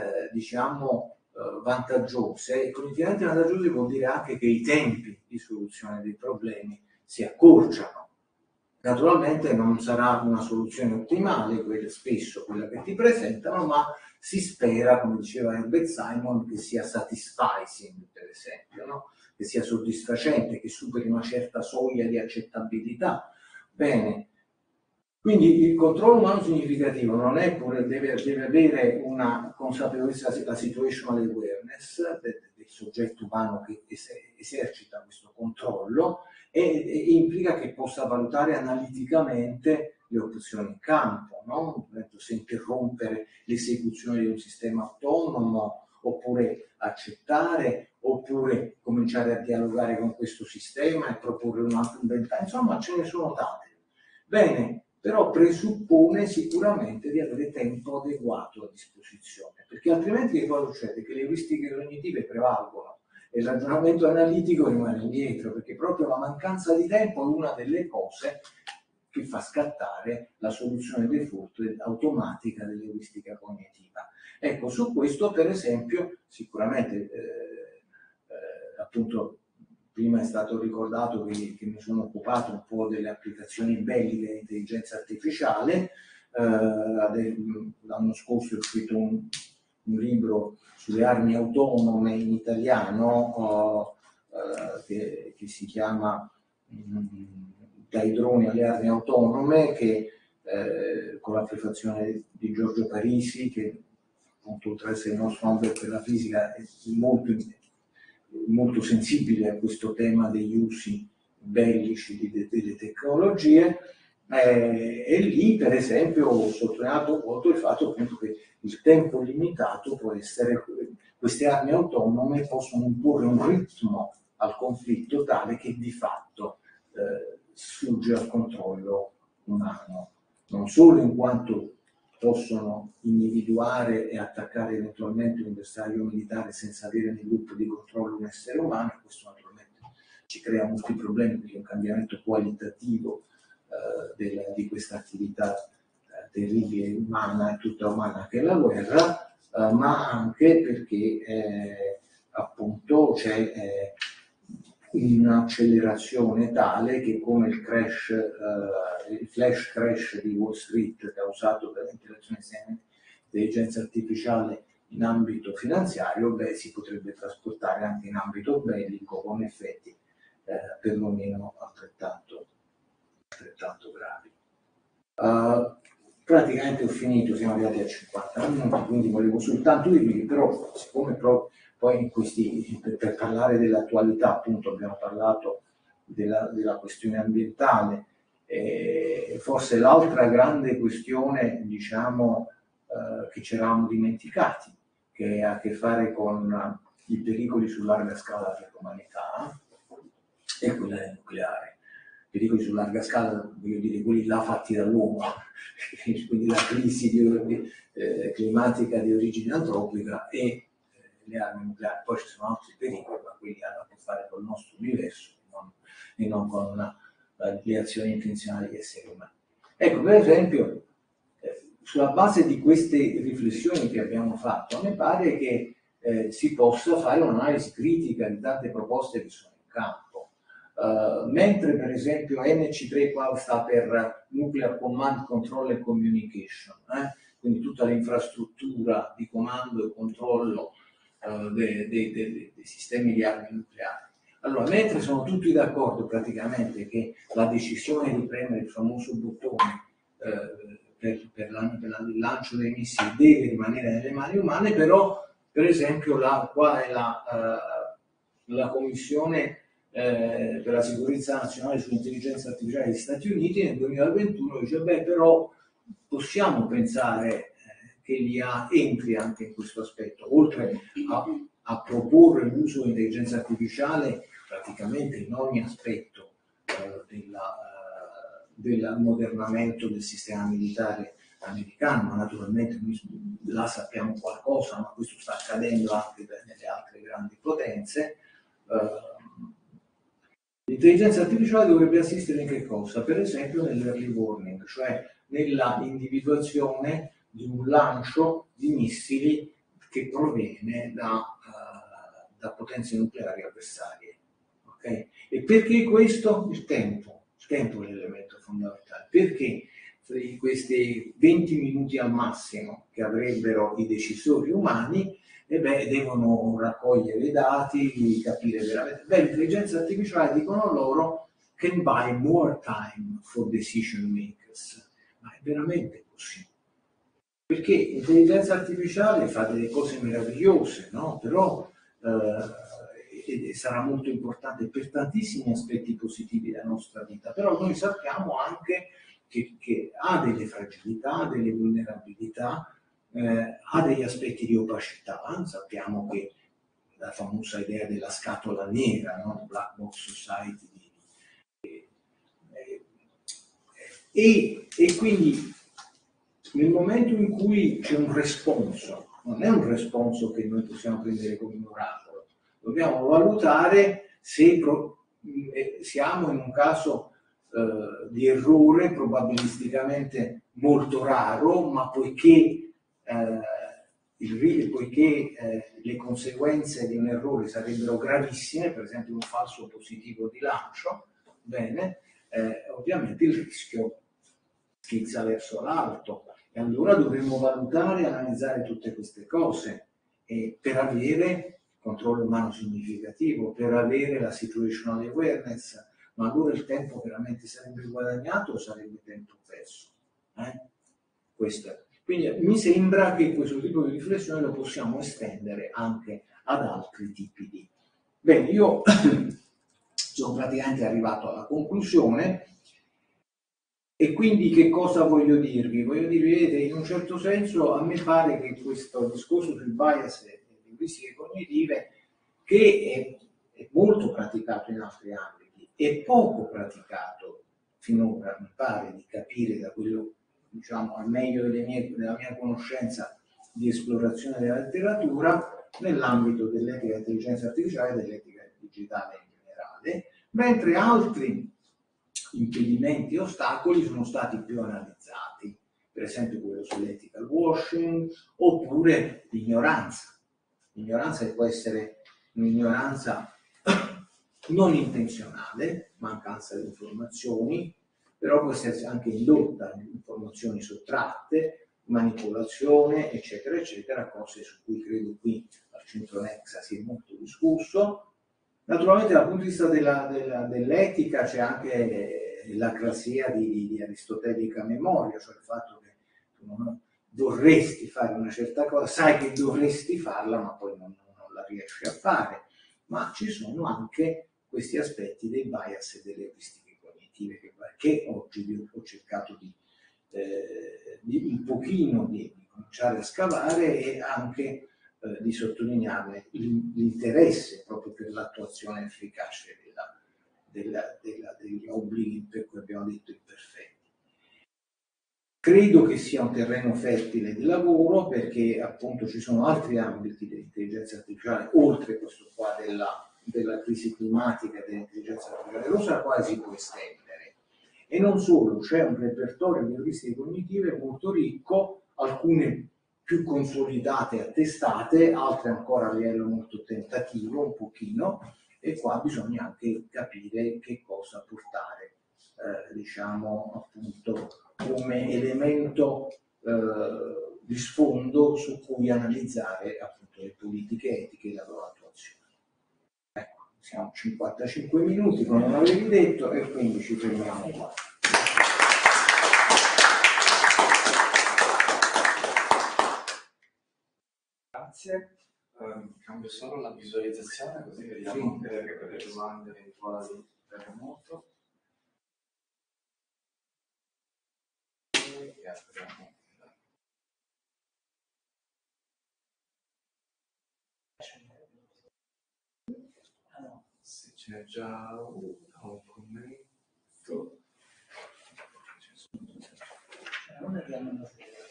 vantaggiose, e cognitivamente vantaggiose vuol dire anche che i tempi di soluzione dei problemi si accorciano. Naturalmente non sarà una soluzione ottimale, spesso quella che ti presentano, ma si spera, come diceva Herbert Simon, che sia satisficing, per esempio, no? Che sia soddisfacente, che superi una certa soglia di accettabilità. Bene, quindi il controllo umano significativo non è pure, deve avere una consapevolezza, la situational awareness del soggetto umano che esercita questo controllo, e implica che possa valutare analiticamente le opzioni in campo, no? Se interrompere l'esecuzione di un sistema autonomo, oppure accettare, oppure cominciare a dialogare con questo sistema e proporre un altro inventario. Insomma, ce ne sono tante. Bene, però presuppone sicuramente di avere tempo adeguato a disposizione, perché altrimenti che cosa succede? Che le euristiche cognitive prevalgono e il ragionamento analitico rimane indietro, perché proprio la mancanza di tempo è una delle cose che fa scattare la soluzione default automatica dell'euristica cognitiva. Ecco, su questo per esempio sicuramente appunto prima è stato ricordato che mi sono occupato un po' delle applicazioni belliche dell'intelligenza artificiale. L'anno scorso ho scritto un libro sulle armi autonome in italiano che si chiama Dai droni alle armi autonome, che con la prefazione di Giorgio Parisi, che appunto oltre ad essere il nostro Nobel per la fisica è molto sensibile a questo tema degli usi bellici delle tecnologie, e lì per esempio ho sottolineato molto il fatto appunto che il tempo limitato può essere, queste armi autonome possono imporre un ritmo al conflitto tale che di fatto sfugge al controllo umano, non solo in quanto possono individuare e attaccare eventualmente un bersaglio militare senza avere nel gruppo di controllo un essere umano, e questo naturalmente ci crea molti problemi perché è un cambiamento qualitativo di questa attività terribile, umana e tutta umana che è la guerra, ma anche perché appunto c'è un'accelerazione tale che, come il flash crash di Wall Street causato dall'interazione dell'intelligenza artificiale in ambito finanziario, si potrebbe trasportare anche in ambito bellico con effetti perlomeno altrettanto gravi. Praticamente ho finito, siamo arrivati a 50 minuti, quindi volevo soltanto dirvi, però siccome poi in questi, per parlare dell'attualità, appunto abbiamo parlato della questione ambientale, forse l'altra grande questione, diciamo, che ci eravamo dimenticati, che ha a che fare con i pericoli su larga scala per l'umanità, è quella nucleare. Pericoli su larga scala, voglio dire, quelli là fatti dall'uomo, quindi la crisi climatica di origine antropica e le armi nucleari. Poi ci sono altri pericoli, ma quelli hanno a che fare con il nostro universo e non con le azioni intenzionali di esseri umani. Ecco, per esempio, sulla base di queste riflessioni che abbiamo fatto, a me pare che si possa fare un'analisi critica di tante proposte che sono in campo. Mentre per esempio NC3 qua sta per Nuclear Command, Control and Communication, quindi tutta l'infrastruttura di comando e controllo dei sistemi di armi nucleari. Allora, mentre sono tutti d'accordo praticamente che la decisione di premere il famoso bottone per il lancio dei missili deve rimanere nelle mani umane, però per esempio qua è la Commissione per la sicurezza nazionale sull'intelligenza artificiale degli Stati Uniti nel 2021 dice però possiamo pensare che l'IA entri anche in questo aspetto, oltre a proporre l'uso dell'intelligenza artificiale praticamente in ogni aspetto dell'ammodernamento del sistema militare americano, ma naturalmente noi là sappiamo qualcosa, ma questo sta accadendo anche nelle altre grandi potenze. L'intelligenza artificiale dovrebbe assistere in che cosa? Per esempio nell'early warning, cioè nella individuazione di un lancio di missili che proviene da potenze nucleari avversarie. Okay? E perché questo? Il tempo è l'elemento fondamentale. Perché questi 20 minuti al massimo che avrebbero i decisori umani, devono raccogliere i dati, capire veramente. L'intelligenza artificiale, dicono loro, can buy more time for decision makers. Ma è veramente così? Perché l'intelligenza artificiale fa delle cose meravigliose, no? Però sarà molto importante per tantissimi aspetti positivi della nostra vita, però noi sappiamo anche che ha delle fragilità, delle vulnerabilità, ha degli aspetti di opacità. Sappiamo che la famosa idea della scatola nera, no? Black Box Society, e quindi nel momento in cui c'è un responso, non è un responso che noi possiamo prendere come un oracolo, dobbiamo valutare se siamo in un caso di errore probabilisticamente molto raro, ma poiché le conseguenze di un errore sarebbero gravissime, per esempio un falso positivo di lancio, ovviamente il rischio schizza verso l'alto. E allora dovremmo valutare e analizzare tutte queste cose per avere controllo umano significativo, per avere la situational awareness, ma allora il tempo veramente sarebbe guadagnato o sarebbe tempo perso? Questo è. Quindi mi sembra che questo tipo di riflessione lo possiamo estendere anche ad altri tipi di... Bene, io sono praticamente arrivato alla conclusione. E quindi che cosa voglio dirvi? Voglio dirvi, vedete, in un certo senso a me pare che questo discorso sul bias e le linguistiche cognitive, che è molto praticato in altri ambiti, è poco praticato finora, mi pare di capire da quello, diciamo, al meglio della mia conoscenza di esplorazione della letteratura, nell'ambito dell'etica dell'intelligenza artificiale e dell'etica digitale in generale, mentre altri impedimenti e ostacoli sono stati più analizzati, per esempio quello sull'ethical washing, oppure l'ignoranza. L'ignoranza può essere un'ignoranza non intenzionale, mancanza di informazioni, però può essere anche indotta, informazioni sottratte, manipolazione, eccetera, eccetera, cose su cui credo qui al centro Nexa si è molto discusso. Naturalmente dal punto di vista dell'etica c'è anche l'acrasia di aristotelica memoria, cioè il fatto che tu non vorresti fare una certa cosa, sai che dovresti farla, ma poi non la riesci a fare. Ma ci sono anche questi aspetti dei bias e delle euristiche cognitive che oggi ho cercato di un pochino di cominciare a scavare e anche di sottolinearne l'interesse proprio per l'attuazione efficace degli obblighi per cui abbiamo detto imperfetti. Credo che sia un terreno fertile di lavoro perché appunto ci sono altri ambiti dell'intelligenza artificiale, oltre questo qua della crisi climatica e dell'intelligenza artificiale, sulla quale si può estendere. E non solo, c'è un repertorio di euristiche cognitive molto ricco, alcune più consolidate e attestate, altre ancora a livello molto tentativo, un pochino, e qua bisogna anche capire che cosa portare, diciamo, appunto, come elemento di sfondo su cui analizzare appunto le politiche etiche e la loro attuazione. Ecco, siamo 55 minuti, come l'avevi detto, e quindi ci fermiamo qua. Grazie. Cambio solo la visualizzazione così vediamo anche le domande eventuali per remoto. E apriamo. Se c'è già un commento.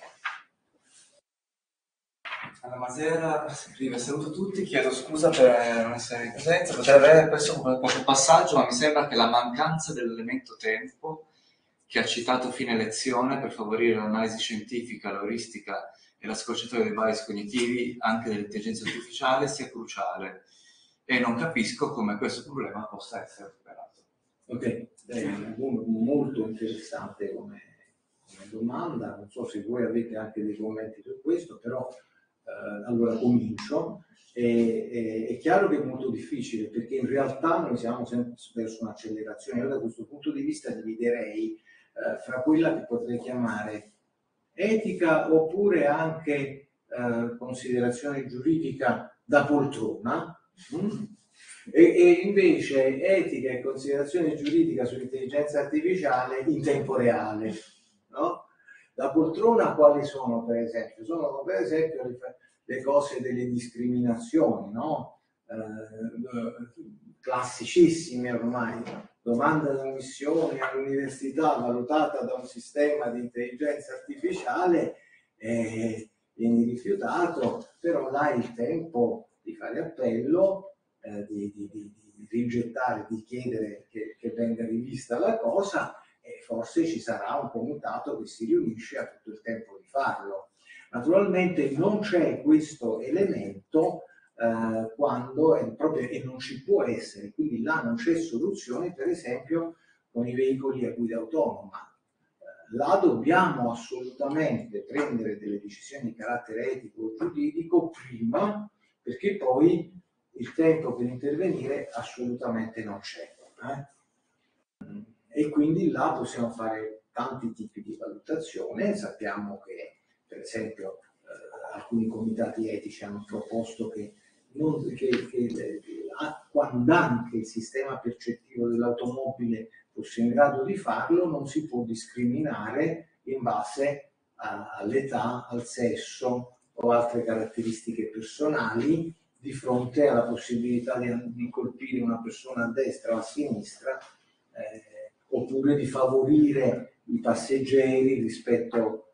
Alla Masera, scrive: saluto tutti, chiedo scusa per non essere in presenza, potrei aver perso qualche passaggio, ma mi sembra che la mancanza dell'elemento tempo che ha citato fine lezione per favorire l'analisi scientifica, l'euristica e la scorciatoia dei bias cognitivi anche dell'intelligenza artificiale sia cruciale e non capisco come questo problema possa essere superato. Ok, molto interessante come domanda, non so se voi avete anche dei commenti su questo, però allora comincio. È chiaro che è molto difficile perché in realtà noi siamo sempre verso un'accelerazione. Io da questo punto di vista dividerei fra quella che potrei chiamare etica oppure anche considerazione giuridica da poltrona e invece etica e considerazione giuridica sull'intelligenza artificiale in tempo reale, no? Da poltrona quali sono per esempio? Sono per esempio le cose delle discriminazioni, no? Classicissime ormai, domanda di ammissione all'università valutata da un sistema di intelligenza artificiale viene rifiutato, però là il tempo di fare appello, di rigettare, di chiedere che venga rivista la cosa, e forse ci sarà un comitato che si riunisce a tutto il tempo di farlo. Naturalmente non c'è questo elemento quando è proprio, e non ci può essere, quindi là non c'è soluzione, per esempio con i veicoli a guida autonoma. Là dobbiamo assolutamente prendere delle decisioni di carattere etico o giuridico prima, perché poi il tempo per intervenire assolutamente non c'è. E quindi là possiamo fare tanti tipi di valutazione. Sappiamo che per esempio alcuni comitati etici hanno proposto che quando anche il sistema percettivo dell'automobile fosse in grado di farlo, non si può discriminare in base all'età, al sesso o altre caratteristiche personali di fronte alla possibilità di colpire una persona a destra o a sinistra, oppure di favorire i passeggeri rispetto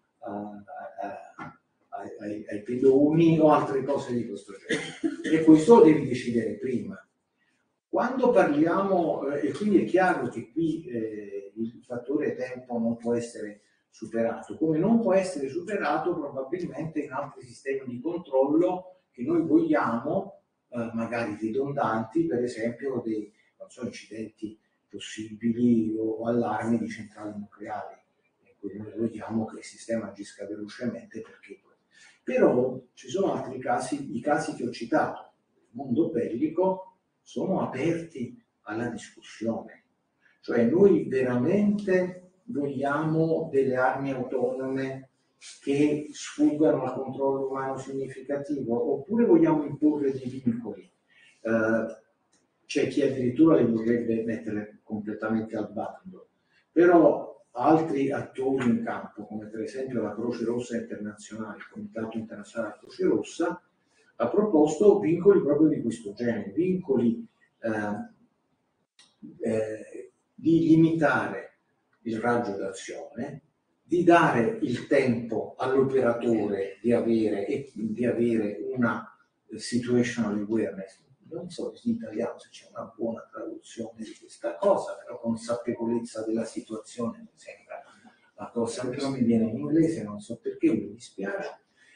ai pedoni o altre cose di questo genere. E questo lo devi decidere prima. Quando parliamo, e quindi è chiaro che qui il fattore tempo non può essere superato, come non può essere superato probabilmente in altri sistemi di controllo che noi vogliamo, magari ridondanti, per esempio dei incidenti possibili o allarmi di centrali nucleari. E quindi noi vogliamo che il sistema agisca velocemente perché. Però ci sono altri casi, i casi che ho citato, il mondo bellico, sono aperti alla discussione. Cioè noi veramente vogliamo delle armi autonome che sfuggano al controllo umano significativo, oppure vogliamo imporre dei vincoli? C'è chi addirittura le vorrebbe mettere completamente al bando, però altri attori in campo, come per esempio la Croce Rossa Internazionale, il Comitato Internazionale della Croce Rossa, ha proposto vincoli proprio di questo genere, vincoli di limitare il raggio d'azione, di dare il tempo all'operatore di avere una situational awareness. Non so in italiano se c'è una buona traduzione di questa cosa, però consapevolezza della situazione mi sembra la cosa che non mi viene in inglese, non so perché, mi dispiace.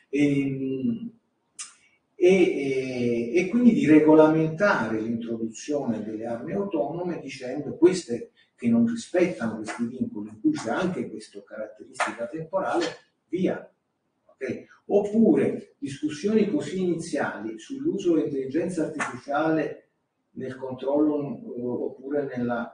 E quindi di regolamentare l'introduzione delle armi autonome dicendo queste che non rispettano questi vincoli, in cui c'è anche questa caratteristica temporale, via. Okay? Oppure discussioni così iniziali sull'uso dell'intelligenza artificiale nel controllo oppure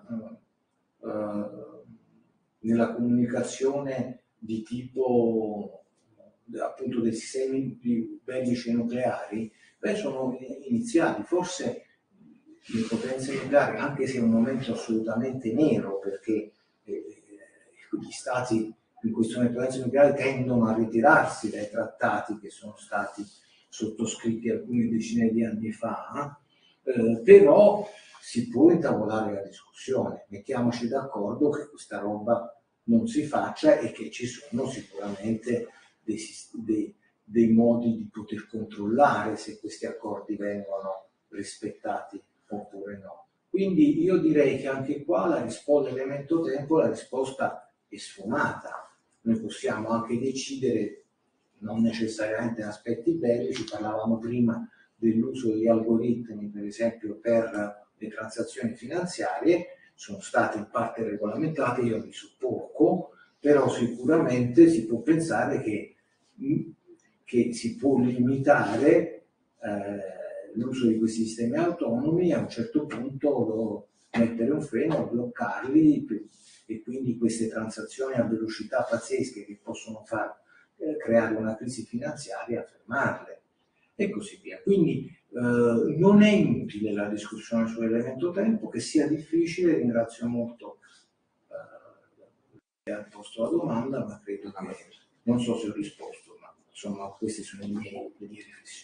nella comunicazione di tipo appunto dei sistemi bellici nucleari, sono iniziali. Forse le potenze nucleari, anche se è un momento assolutamente nero, perché gli stati in questione di potenze nucleari tendono a ritirarsi dai trattati che sono stati sottoscritti alcune decine di anni fa, però si può intavolare la discussione, mettiamoci d'accordo che questa roba non si faccia e che ci sono sicuramente dei modi di poter controllare se questi accordi vengono rispettati oppure no. Quindi io direi che anche qua l'elemento tempo, la risposta è sfumata. Noi possiamo anche decidere, non necessariamente in aspetti bellici, parlavamo prima dell'uso degli algoritmi, per esempio per le transazioni finanziarie, sono state in parte regolamentate, io ne so poco, però sicuramente si può pensare che si può limitare l'uso di questi sistemi autonomi, a un certo punto mettere un freno, bloccarli, e quindi queste transazioni a velocità pazzesche che possono creare una crisi finanziaria, fermarle e così via. Quindi non è inutile la discussione sull'elemento tempo, che sia difficile. Ringrazio molto che ha posto la domanda, ma credo che non so se ho risposto, ma insomma queste sono le mie riflessioni.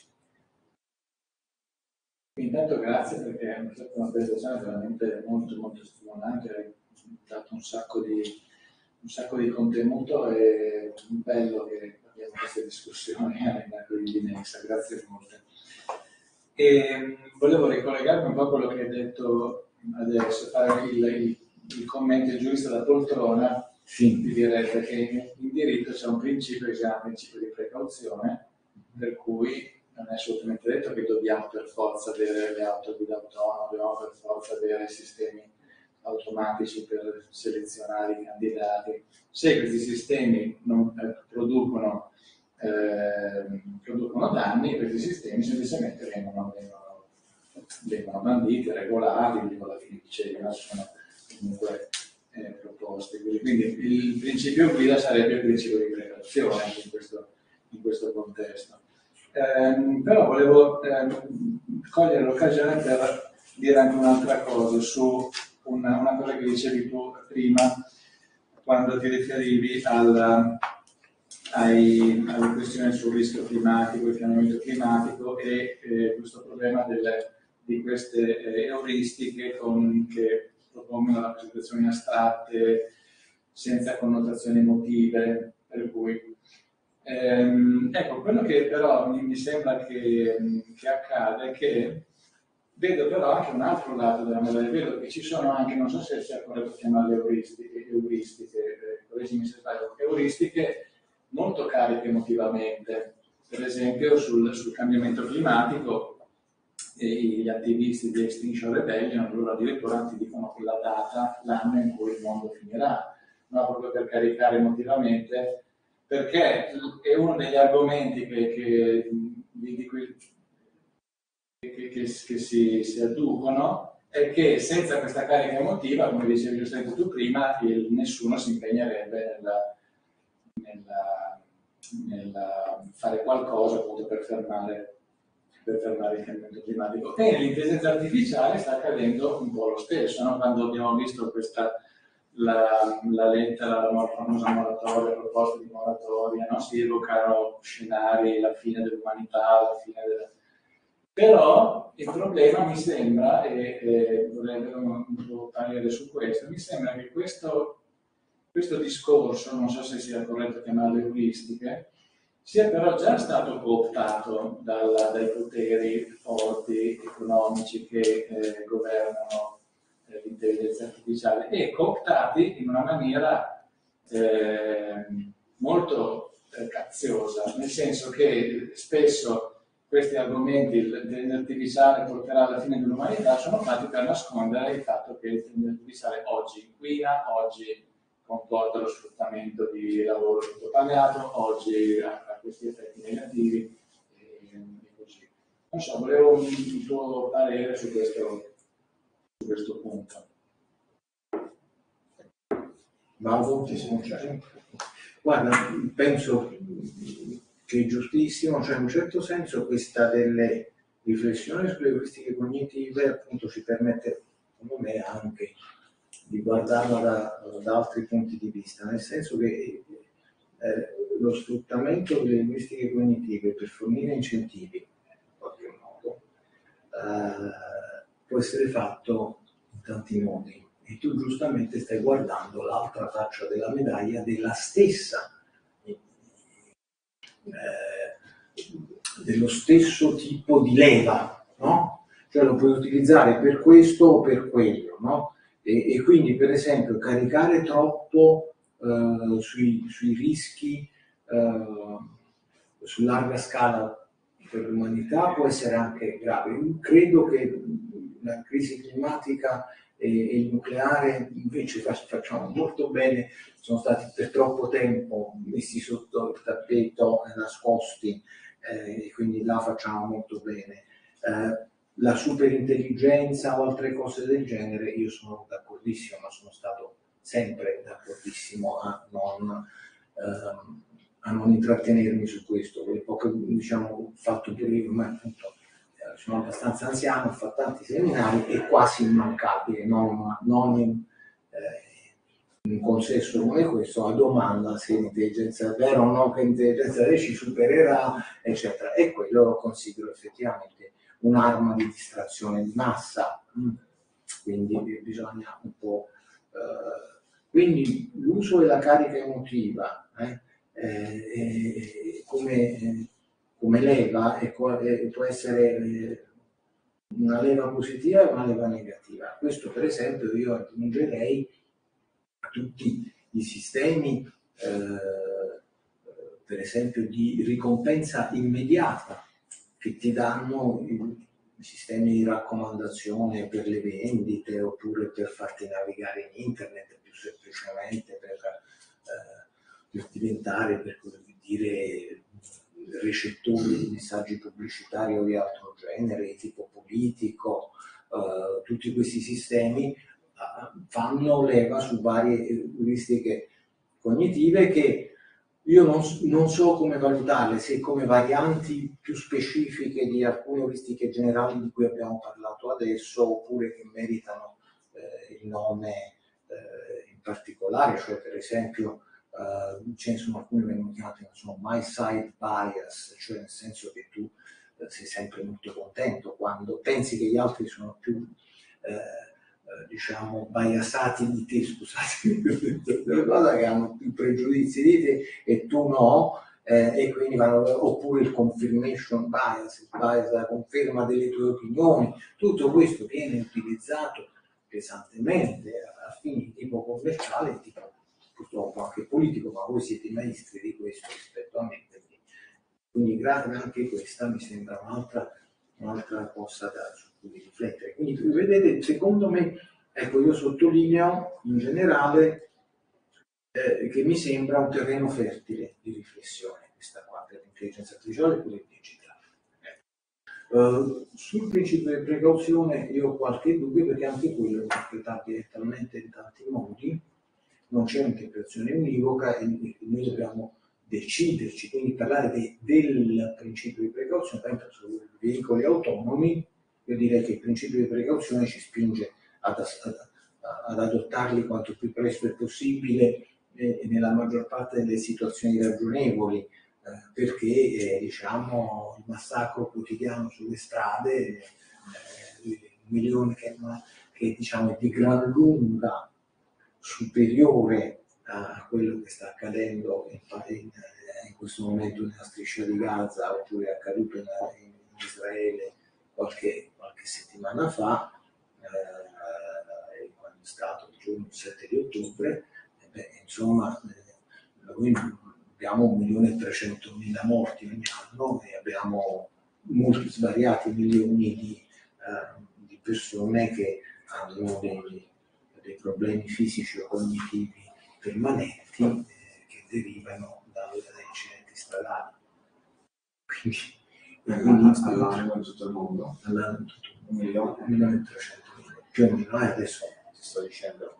Intanto grazie, perché è stata una presentazione veramente molto molto stimolante, hai dato un sacco di contenuto, e bello che abbiamo queste discussioni all'interno di Nexa, grazie molte. E volevo ricollegarmi un po' a quello che hai detto adesso, fare il commento del giurista da poltrona. Sì. Vi direte che in diritto c'è un principio che si chiama principio di precauzione, per cui non è assolutamente detto che dobbiamo per forza avere le autoguida autonome, dobbiamo per forza avere sistemi automatici per selezionare i candidati. Se questi sistemi non producono danni, questi sistemi semplicemente vengono banditi, regolati, alla fine diceva, sono comunque proposti. Quindi il principio guida sarebbe il principio di precauzione anche in questo contesto. Però volevo cogliere l'occasione per dire anche un'altra cosa su una cosa che dicevi tu prima, quando ti riferivi alle questioni sul rischio climatico, il cambiamento climatico e questo problema di queste euristiche che propongono rappresentazioni astratte senza connotazioni emotive, per cui ecco, quello che però mi sembra che accade è che vedo però anche un altro lato della medaglia, vedo che ci sono anche, non so se sia corretto chiamarle euristiche, correggimi se sbaglio, euristiche molto cariche emotivamente. Per esempio sul cambiamento climatico, gli attivisti di Extinction Rebellion loro addirittura ti dicono la data, l'anno in cui il mondo finirà, no? Proprio per caricare emotivamente, perché è uno degli argomenti di cui si adducono, è che senza questa carica emotiva, come dicevi giustamente tu prima, nessuno si impegnerebbe nel fare qualcosa appunto per fermare il cambiamento climatico. E nell'intelligenza artificiale sta accadendo un po' lo stesso, no? Quando abbiamo visto la lettera, la famosa moratoria, la proposta di moratoria, no? Si evocano scenari, la fine dell'umanità, la fine della... Però il problema mi sembra, e vorrei avere un tuo parere su questo, mi sembra che questo discorso, non so se sia corretto chiamarle euristiche, sia però già stato cooptato dai poteri forti economici che governano l'intelligenza artificiale, e cooptati in una maniera molto caziosa, nel senso che spesso questi argomenti, l'intelligenza artificiale porterà alla fine dell'umanità, sono fatti per nascondere il fatto che l'intelligenza artificiale oggi inquina, oggi comporta lo sfruttamento di lavoro sottopagato, oggi ha questi effetti negativi e così. Non so, volevo un tuo parere su questo punto. Vado? Guarda, penso che è giustissimo, cioè in un certo senso questa delle riflessioni sulle euristiche cognitive appunto ci permette, secondo me, anche di guardarla da altri punti di vista, nel senso che lo sfruttamento delle euristiche cognitive per fornire incentivi, in qualche modo, può essere fatto in tanti modi, e tu giustamente stai guardando l'altra faccia della medaglia della stessa dello stesso tipo di leva, no? Cioè lo puoi utilizzare per questo o per quello, no? E quindi per esempio caricare troppo sui rischi su larga scala per l'umanità può essere anche grave. Io credo che la crisi climatica e il nucleare invece facciamo molto bene, sono stati per troppo tempo messi sotto il tappeto e nascosti, e quindi là facciamo molto bene. La superintelligenza o altre cose del genere, io sono d'accordissimo, ma sono stato sempre d'accordissimo a non intrattenermi su questo. Quelle poche, diciamo, ho fatto pure io, ma appunto sono abbastanza anziano, ho fatto tanti seminari, è quasi immancabile, non in un consesso come questo, la domanda se l'intelligenza è vera o no, che l'intelligenza ci supererà, eccetera. E quello lo considero effettivamente un'arma di distrazione di massa, quindi bisogna un po'... quindi l'uso della carica emotiva come leva può essere una leva positiva e una leva negativa. Questo per esempio io aggiungerei a tutti i sistemi per esempio di ricompensa immediata che ti danno i sistemi di raccomandazione per le vendite oppure per farti navigare in internet più semplicemente per diventare, per così dire, recettori di messaggi pubblicitari o di altro genere, di tipo politico. Tutti questi sistemi fanno leva su varie euristiche cognitive che io non so come valutarle, se come varianti più specifiche di alcune euristiche generali di cui abbiamo parlato adesso, oppure che meritano il nome in particolare, cioè per esempio ce ne sono alcune che vengono chiamate my side bias, cioè nel senso che tu sei sempre molto contento quando pensi che gli altri sono più diciamo biasati di te, scusate, delle cose che hanno più pregiudizi di te e tu no, e quindi oppure il confirmation bias, il bias della conferma delle tue opinioni. Tutto questo viene utilizzato pesantemente a fini tipo commerciale, tipo purtroppo anche politico, ma voi siete maestri di questo rispetto a me, quindi anche questa mi sembra un'altra cosa su cui riflettere. Quindi vedete, secondo me, ecco, io sottolineo in generale che mi sembra un terreno fertile di riflessione questa qua per l'intelligenza artificiale e per il digitale. Sul principio di precauzione io ho qualche dubbio, perché anche quello è interpretabile talmente in tanti modi, non c'è un'interpretazione univoca e noi dobbiamo deciderci, quindi parlare del principio di precauzione. Per esempio sui veicoli autonomi, io direi che il principio di precauzione ci spinge ad adottarli quanto più presto è possibile e nella maggior parte delle situazioni ragionevoli, perché diciamo il massacro quotidiano sulle strade, il milione che diciamo è di gran lunga superiore a quello che sta accadendo in questo momento nella striscia di Gaza, oppure è accaduto in Israele qualche settimana fa, quando è stato il giorno 7 di ottobre, insomma noi abbiamo 1.300.000 morti ogni anno e abbiamo molti svariati milioni di persone che hanno dei problemi fisici o cognitivi permanenti che derivano dagli incidenti stradali. Quindi all'anno in tutto il mondo? All'anno in tutto il mondo, 1.300.000, più o meno, adesso ti sto dicendo.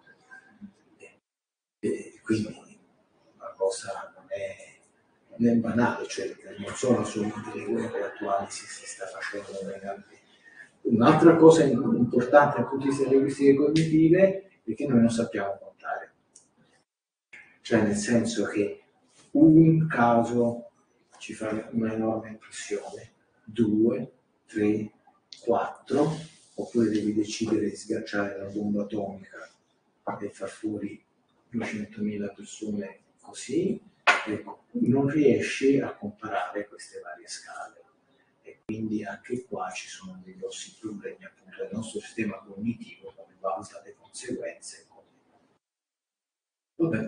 Quindi una cosa non è banale, cioè non sono solo delle guerre attuali si sta facendo veramente. Un'altra cosa importante a tutte queste linguistiche cognitive è che noi non sappiamo contare, cioè nel senso che un caso ci fa un'enorme impressione, 2, 3, 4, oppure devi decidere di sgacciare la bomba atomica e far fuori 200.000 persone così, ecco, non riesce a comparare queste varie scale. E quindi anche qua ci sono dei grossi problemi appunto del nostro sistema cognitivo, come valuta le conseguenze. Vabbè.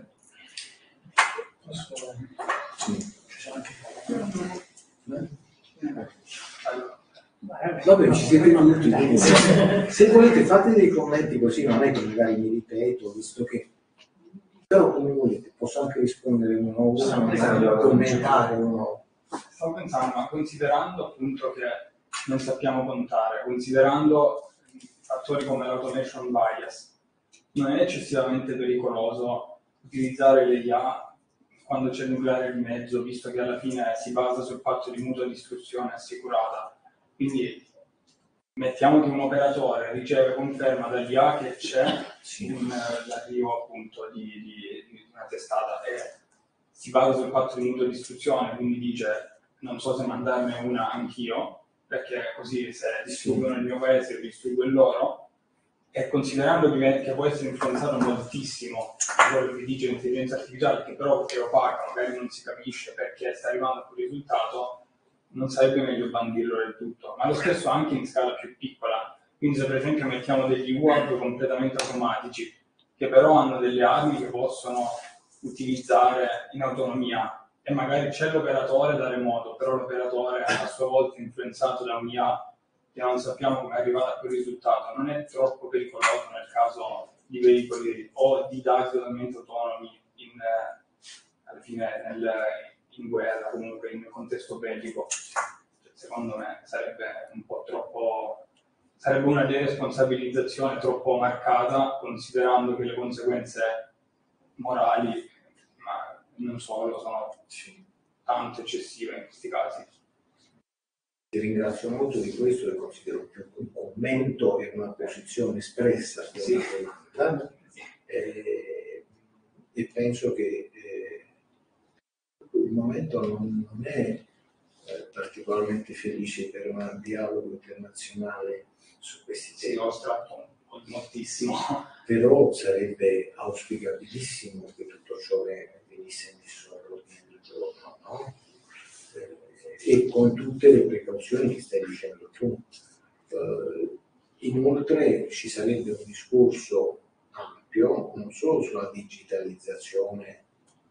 Vabbè, ci siete tutti. Se volete fate dei commenti così, non è che magari mi ripeto, visto che... Però come volete, posso anche rispondere uno a uno, commentare uno. Stavo pensando, ma considerando appunto che non sappiamo contare, considerando fattori come l'automation bias, non è eccessivamente pericoloso utilizzare le IA quando c'è il nucleare di mezzo, visto che alla fine si basa sul patto di mutua distruzione assicurata. Quindi mettiamo che un operatore riceve conferma dall'IA che c'è l'arrivo appunto di una testata e si basa sul patto di mutua distruzione, quindi dice non so se mandarne una anch'io, perché così se distruggono il mio paese io distruggo il loro, e considerando che può essere influenzato moltissimo da quello che dice l'intelligenza artificiale, che però è opaca, magari non si capisce perché sta arrivando a quel risultato, non sarebbe meglio bandirlo del tutto, ma lo stesso anche in scala più piccola. Quindi se per esempio mettiamo degli UAV completamente automatici, che però hanno delle armi che possono utilizzare in autonomia, e magari c'è l'operatore da remoto, però l'operatore a sua volta è influenzato da un'IA che non sappiamo come è arrivata a quel risultato, non è troppo pericoloso nel caso di veicoli o di dati totalmente autonomi alla fine in guerra, comunque in contesto bellico. Secondo me sarebbe un po' troppo, sarebbe una deresponsabilizzazione troppo marcata, considerando che le conseguenze morali, ma non solo, sono tanto eccessive in questi casi. Ti ringrazio molto di questo, lo considero più un commento e una posizione espressa e penso che il momento non è particolarmente felice per un dialogo internazionale su questi temi. Sì, ho estratto moltissimo. Però sarebbe auspicabilissimo che tutto ciò venisse messo all'ordine del giorno, no? E con tutte le precauzioni che stai dicendo tu. Inoltre ci sarebbe un discorso ampio non solo sulla digitalizzazione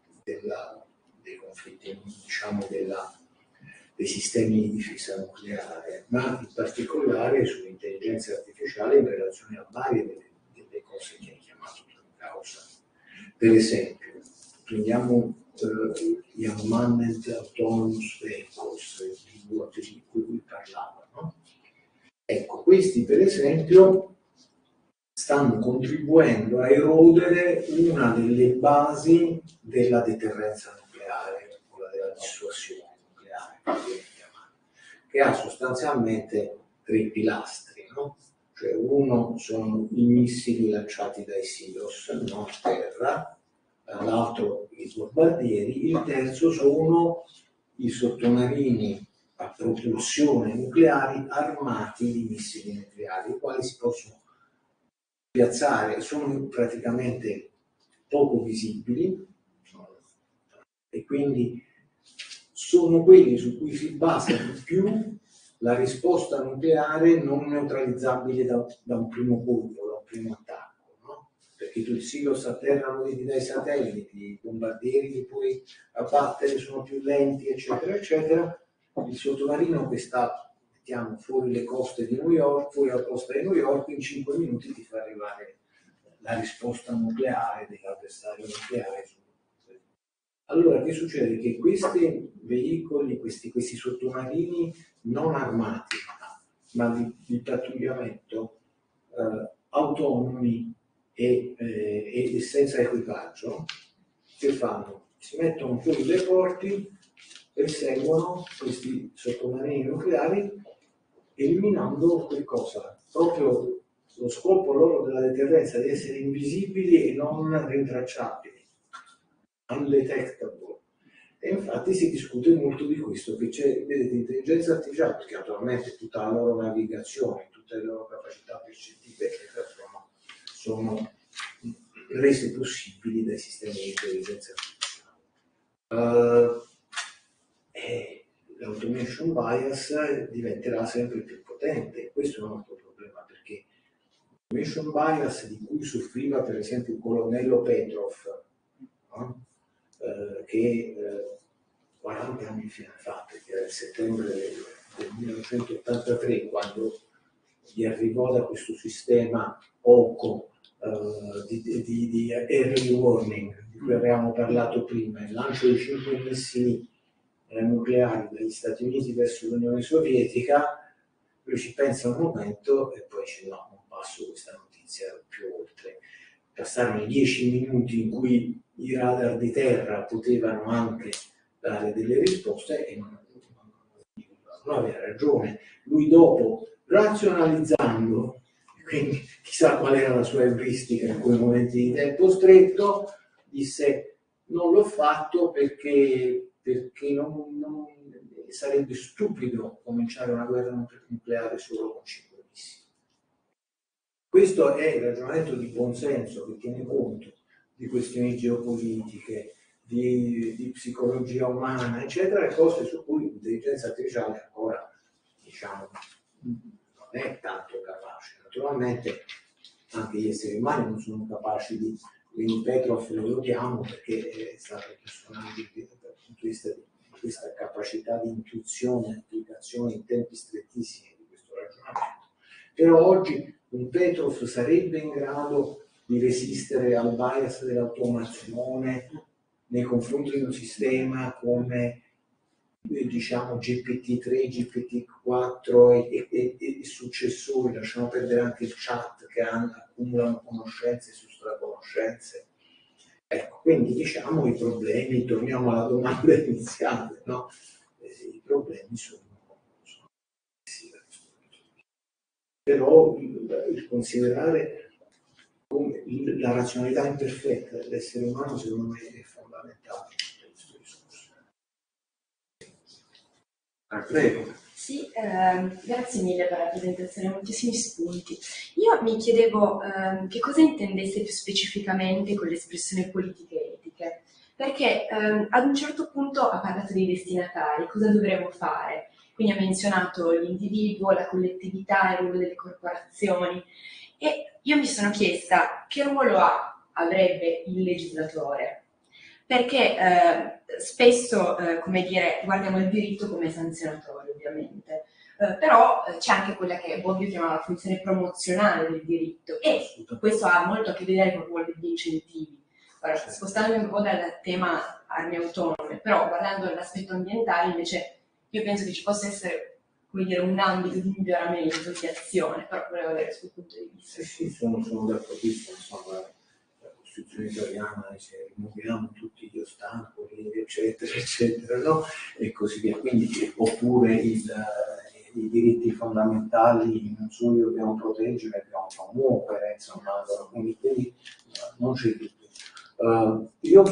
dei conflitti, diciamo dei sistemi di difesa nucleare, ma in particolare sull'intelligenza artificiale in relazione a varie delle cose che hai chiamato tu in causa. Per esempio, prendiamo gli unmanned autonomous vehicles di cui parlava, no? Ecco, questi per esempio stanno contribuendo a erodere una delle basi della deterrenza nucleare, quella della dissuasione nucleare, che ha sostanzialmente 3 pilastri, no? Cioè uno sono i missili lanciati dai silos, no? A terra, l'altro i bombardieri, il terzo sono i sottomarini a propulsione nucleari armati di missili nucleari, i quali si possono piazzare, sono praticamente poco visibili e quindi sono quelli su cui si basa di più la risposta nucleare non neutralizzabile da un primo colpo, da un primo attacco. Perché tu il silos a terra lo vedi dai satelliti, i bombardieri li puoi abbattere, sono più lenti, eccetera, eccetera. Il sottomarino che sta, mettiamo, fuori le coste di New York, fuori la costa di New York, in 5 minuti ti fa arrivare la risposta nucleare dell'avversario nucleare. Allora, che succede? Che questi veicoli, questi sottomarini non armati, ma di pattugliamento, autonomi, e senza equipaggio, che fanno? Si mettono fuori dai porti, perseguono questi sottomarini nucleari, eliminando che cosa? Proprio lo scopo loro della deterrenza di essere invisibili e non rintracciabili, undetectable. E infatti si discute molto di questo, che c'è, vedete, intelligenza artificiale, perché naturalmente tutta la loro navigazione, tutte le loro capacità percettive, eccetera, sono rese possibili dai sistemi di intelligenza artificiale. L'automation bias diventerà sempre più potente. Questo è un altro problema, perché l'automation bias di cui soffriva per esempio il colonnello Petrov, no? Che 40 anni fa, perché era il settembre del 1983, quando gli arrivò da questo sistema OCO di early warning, di cui avevamo parlato prima, il lancio di 5 missili nucleari dagli Stati Uniti verso l'Unione Sovietica. Lui ci pensa un momento e poi dice no, non passo questa notizia più oltre. Passarono 10 minuti in cui i radar di terra potevano anche dare delle risposte e non aveva ragione. Lui dopo, razionalizzando, quindi chissà qual era la sua euristica in quei momenti di tempo stretto, disse non l'ho fatto perché non sarebbe stupido cominciare una guerra nucleare solo con 5 missili. Questo è il ragionamento di buonsenso che tiene conto di questioni geopolitiche, di psicologia umana, eccetera, cose su cui l'intelligenza artificiale ancora, diciamo, non è tanto capace. Naturalmente anche gli esseri umani non sono capaci di, quindi Petrov lo odiamo perché è stato un personaggio dal punto di vista di questa capacità di intuizione e applicazione in tempi strettissimi di questo ragionamento. Però oggi un Petrov sarebbe in grado di resistere al bias dell'automazione nei confronti di un sistema come diciamo GPT-3, GPT-4 e successori, lasciamo perdere anche il chat che accumulano conoscenze su straconoscenze. Ecco, quindi diciamo i problemi, torniamo alla domanda iniziale, no? I problemi sono sì, però il considerare come la razionalità imperfetta dell'essere umano secondo me è fondamentale in questo discorso. Prego. Sì, grazie mille per la presentazione, moltissimi spunti. Io mi chiedevo che cosa intendesse più specificamente con l'espressione politiche etiche, perché ad un certo punto ha parlato dei destinatari, cosa dovremmo fare, quindi ha menzionato l'individuo, la collettività, il ruolo delle corporazioni, e io mi sono chiesta che ruolo avrebbe il legislatore, perché spesso, come dire, guardiamo il diritto come sanzionatorio, ovviamente, però c'è anche quella che Bobbio chiamava la funzione promozionale del diritto, e questo ha molto a che vedere con il ruolo degli incentivi. Ora, spostandomi un po' dal tema armi autonome, però guardando l'aspetto ambientale, invece, io penso che ci possa essere, come dire, un ambito di miglioramento, di azione, però volevo avere il suo punto di vista. Sì, sono d'accordissimo, insomma. Costituzione italiana dice rimuoviamo tutti gli ostacoli, eccetera, eccetera, no? E così via. Quindi, oppure i diritti fondamentali non solo li dobbiamo proteggere, dobbiamo promuovere, insomma, quindi non c'è dubbio.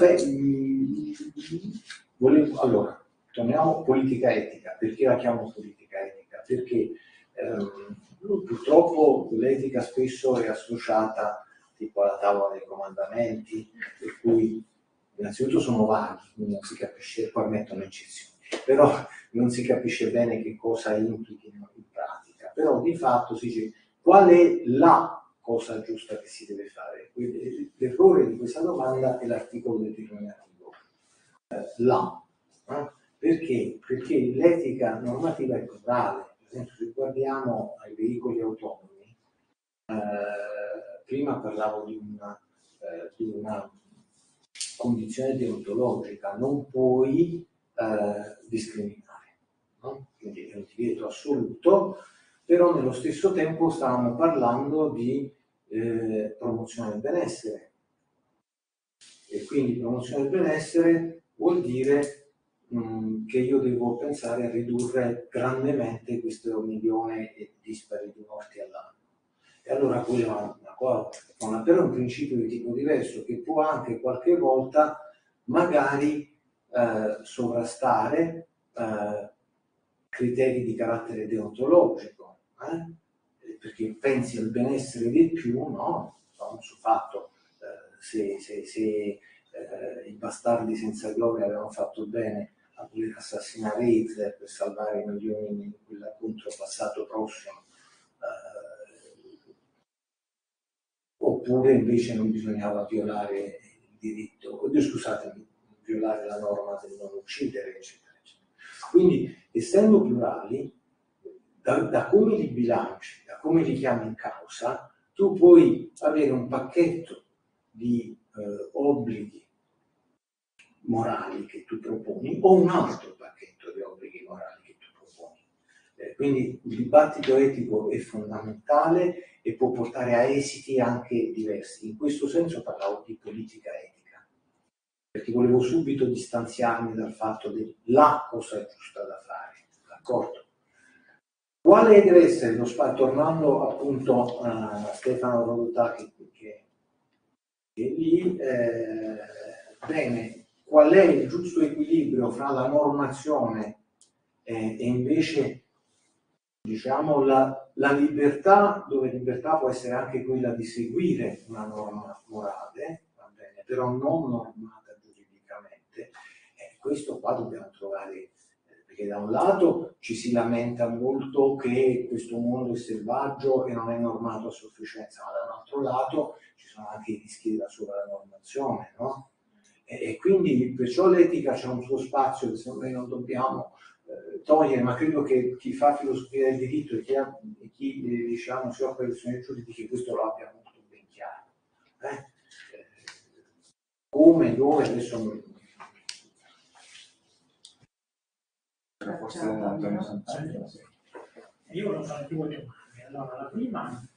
Allora, torniamo a politica etica. Perché la chiamo politica etica? Perché purtroppo l'etica spesso è associata tipo alla tavola dei comandamenti, per cui innanzitutto sono vaghi, non si capisce, poi mettono eccezioni, però non si capisce bene che cosa implichino in pratica, però di fatto si dice qual è la cosa giusta che si deve fare. Quindi, l'errore di questa domanda è l'articolo determinativo, perché? Perché l'etica normativa è plurale. Per esempio, se guardiamo ai veicoli autonomi, prima parlavo di una condizione deontologica, non puoi discriminare, no? Quindi è un divieto assoluto, però nello stesso tempo stavamo parlando di promozione del benessere, e quindi promozione del benessere vuol dire che io devo pensare a ridurre grandemente questo 1 milione dispari di morti all'anno. E allora quella è però è un principio di tipo diverso che può anche qualche volta magari sovrastare criteri di carattere deontologico, perché pensi al benessere del più, no? Su fatto se i bastardi senza gloria avevano fatto bene a voler assassinare Hitler per salvare i milioni in quel contropassato prossimo, oppure invece non bisognava violare il diritto, scusatemi, violare la norma del non uccidere, eccetera, eccetera. Quindi, essendo plurali, da come li bilanci, da come li chiami in causa, tu puoi avere un pacchetto di obblighi morali che tu proponi o un altro pacchetto di obblighi morali che tu proponi. Quindi il dibattito etico è fondamentale e può portare a esiti anche diversi. In questo senso parlavo di politica etica, perché volevo subito distanziarmi dal fatto di la cosa giusta da fare, d'accordo? Quale deve essere lo spazio, tornando appunto a Stefano Rodotà che è lì, bene, qual è il giusto equilibrio fra la normazione e invece, diciamo, la libertà, dove libertà può essere anche quella di seguire una norma morale, va bene, però non normata giuridicamente. Questo qua dobbiamo trovare, perché da un lato ci si lamenta molto che questo mondo è selvaggio e non è normato a sufficienza, ma da un altro lato ci sono anche i rischi della sovrannormazione, no? E quindi perciò l'etica c'è un suo spazio che secondo me non dobbiamo togliere, ma credo che chi fa filosofia del diritto e chi diciamo, si occupa di questioni giuridiche questo lo abbia molto ben chiaro. Come, dove, adesso non... Forse Antonio Sant'Angelo. Io volevo fare due domande. Allora, la prima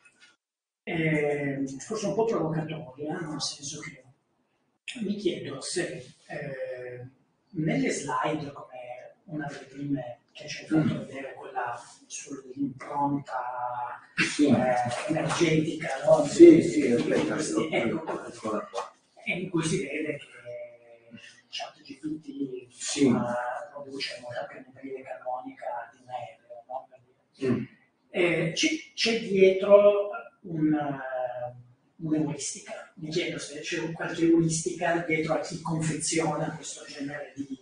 è forse un po' provocatoria, nel senso che mi chiedo se nelle slide, come una delle prime che ci hai fatto vedere, quella sull'impronta energetica, no? Sì, aspetta, ecco, e in cui si vede che ChatGPT produce molta anidride carbonica di neve, no? C'è dietro un'euristica. Mi chiedo se c'è qualche euristica dietro a chi confeziona questo genere di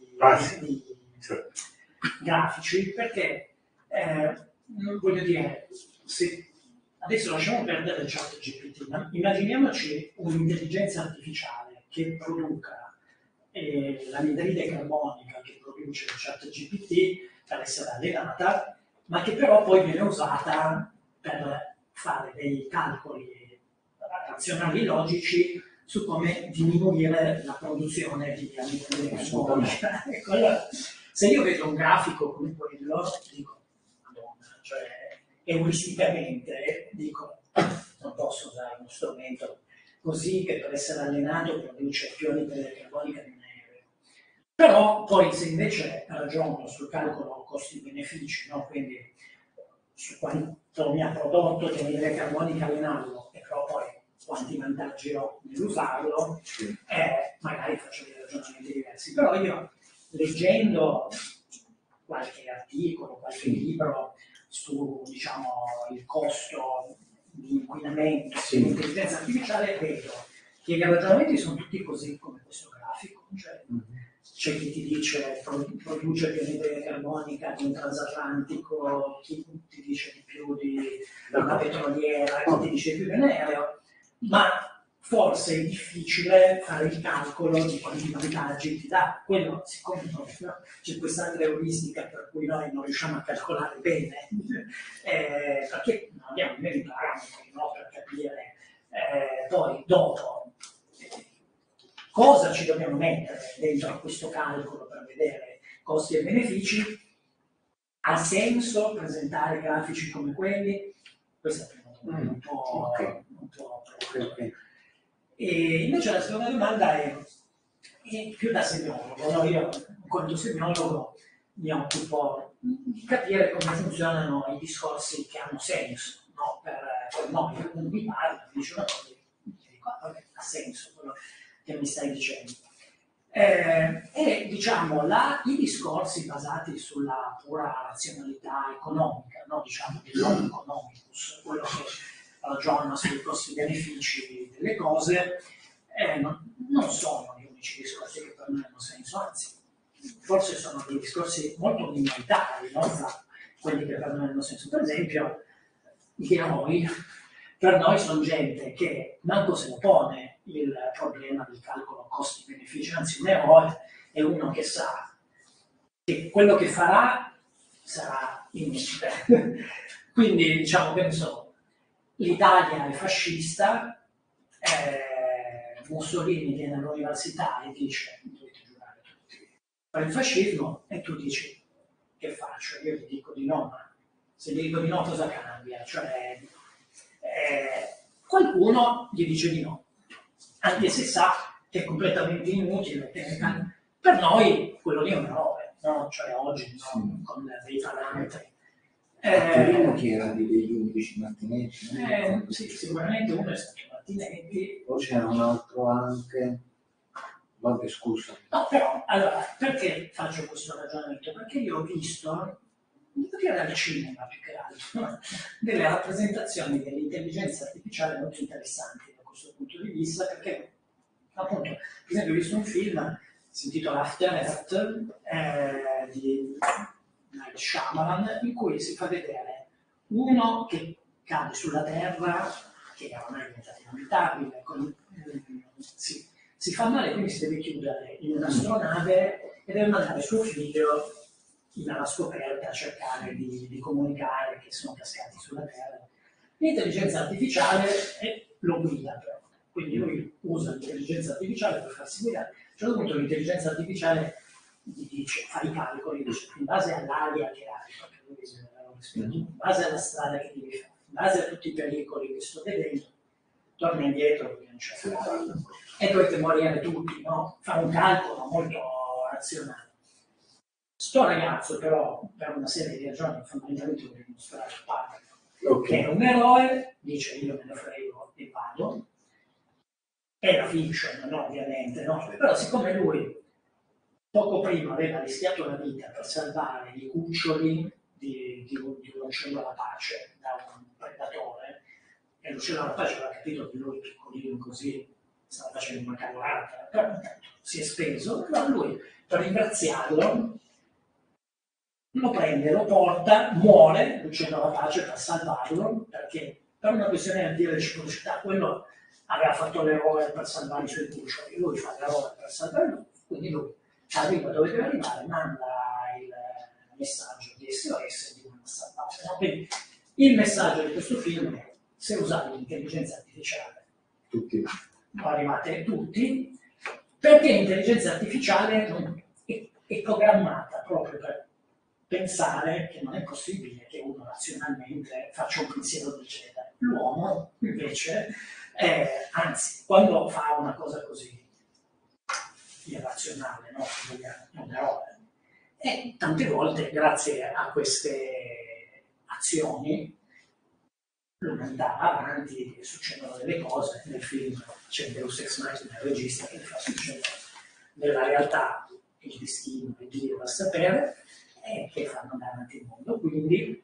grafici, perché voglio dire, se adesso lasciamo perdere ChatGPT, ma immaginiamoci un'intelligenza artificiale che produca l'anidride carbonica che produce ChatGPT per essere allenata, ma che però poi viene usata per fare dei calcoli razionali logici su come diminuire la produzione di anidride carbonica. Ecco, allora, se io vedo un grafico come quello, dico, madonna, cioè euristicamente, dico, non posso usare uno strumento così che per essere allenato produce più anidride carbonica di un aereo. Però poi se invece ragiono sul calcolo costi-benefici, no? Quindi su quanto mi ha prodotto di anidride carbonica allenarlo e però poi quanti vantaggi ho nell'usarlo, magari faccio dei ragionamenti diversi. Però io, leggendo qualche articolo, qualche libro su, diciamo, il costo di inquinamento dell'intelligenza artificiale, vedo che i ragionamenti sono tutti così come questo grafico. Cioè, c'è chi ti dice produce più anidride carbonica di un transatlantico, chi ti dice di più di una petroliera, chi ti dice di più di un aereo, ma forse è difficile fare il calcolo di quanti vantaggi ti dà. Quello, siccome c'è quest'altra euristica per cui noi non riusciamo a calcolare bene, perché non abbiamo nemmeno i parametri, no, per capire poi dopo cosa ci dobbiamo mettere dentro a questo calcolo per vedere costi e benefici. Ha senso presentare grafici come quelli? Questa è la prima domanda, un po'. E invece la seconda domanda è più da semiologo. No? Io, in quanto semiologo, mi occupo di capire come funzionano i discorsi che hanno senso, no? Per noi. Uno mi parla, mi dice una cosa, e dico, vabbè, ha senso quello che mi stai dicendo. E diciamo, i discorsi basati sulla pura razionalità economica, no? Diciamo dell'homo economicus, quello che ragiona sui costi-benefici delle cose, non sono discorsi molto minoritari, no? Tra quelli che per noi hanno senso. Per esempio, gli eroi per noi sono gente che manco se lo pone il problema del calcolo costi-benefici, anzi un eroe è uno che sa che quello che farà sarà inutile. Quindi diciamo che ne so, l'Italia è fascista, Mussolini viene all'università e dice dovete giurare tutti per il fascismo e tu dici che faccio? Io ti dico di no, ma se gli dico di no cosa cambia? Cioè, qualcuno gli dice di no, anche se sa che è completamente inutile. Per noi quello lì è un eroe, no? Cioè oggi no? Con dei parametri. Torino chi era degli 11 Martinetti? Sì, sicuramente uno è stato Martinetti. Poi c'era un altro anche. Vabbè, scusa. No, però, allora, perché faccio questo ragionamento? Perché io ho visto, che era al cinema più che altro, delle rappresentazioni dell'intelligenza artificiale molto interessanti da questo punto di vista, perché appunto, per esempio ho visto un film, si intitola After Earth, di Night Shyamalan, in cui si fa vedere uno che cade sulla Terra, che ormai è diventato inabitabile, si fa male, quindi si deve chiudere in un'astronave e deve mandare suo figlio alla scoperta a cercare di comunicare che sono cascati sulla Terra. L'intelligenza artificiale lo guida, però. Quindi lui usa l'intelligenza artificiale per farsi guidare. A un certo punto l'intelligenza artificiale gli dice, fa i calcoli, dice, in base all'aria che hai, in base alla strada che devi fare, in base a tutti i pericoli che sto vedendo, torna indietro perché non c'è strada. E dovete morire tutti, no? Fa un calcolo molto razionale. Sto ragazzo però, per una serie di ragioni, fondamentalmente vuole dimostrare il padre, che è un eroe, dice io me ne frego e vado, è la fiction, no, ovviamente, no? Però siccome lui poco prima aveva rischiato la vita per salvare i cuccioli di un uccello rapace da un predatore, e l'uccello rapace aveva capito che lui piccolino così stava facendo una cavolata, però si è speso, allora lui per ringraziarlo lo prende, lo porta, muore, l'uccello rapace per salvarlo, perché per una questione di reciprocità, quello aveva fatto l'eroe per salvare i suoi cuccioli, lui fa l'eroe per salvare lui, quindi lui arriva dove deve arrivare, manda il messaggio di SOS di una salvata. No? Quindi il messaggio di questo film è: se usate l'intelligenza artificiale, tutti arrivate tutti, perché l'intelligenza artificiale è programmata proprio per pensare che non è possibile che uno razionalmente faccia un pensiero del genere. L'uomo invece, anzi, quando fa una cosa così irrazionale, no? Un eroe, e tante volte grazie a queste azioni l'umanità va avanti, succedono delle cose. Nel film c'è Deus Ex Machina, il regista, che fa succedere nella realtà il destino e Dio va a sapere, e che fanno andare avanti il mondo. Quindi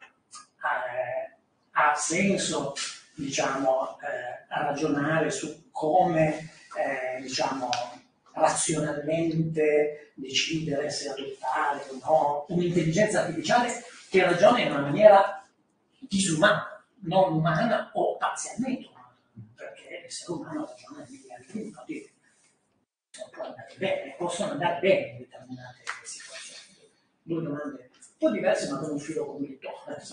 ha senso, diciamo, ragionare su come, diciamo, razionalmente decidere se adottare o no un'intelligenza artificiale che ragiona in una maniera disumana, non umana o parzialmente umana, perché l'essere umano ragiona in altri modi, può andare bene, possono andare bene in determinate situazioni. Due domande un po' diverse, ma con un filo condittore.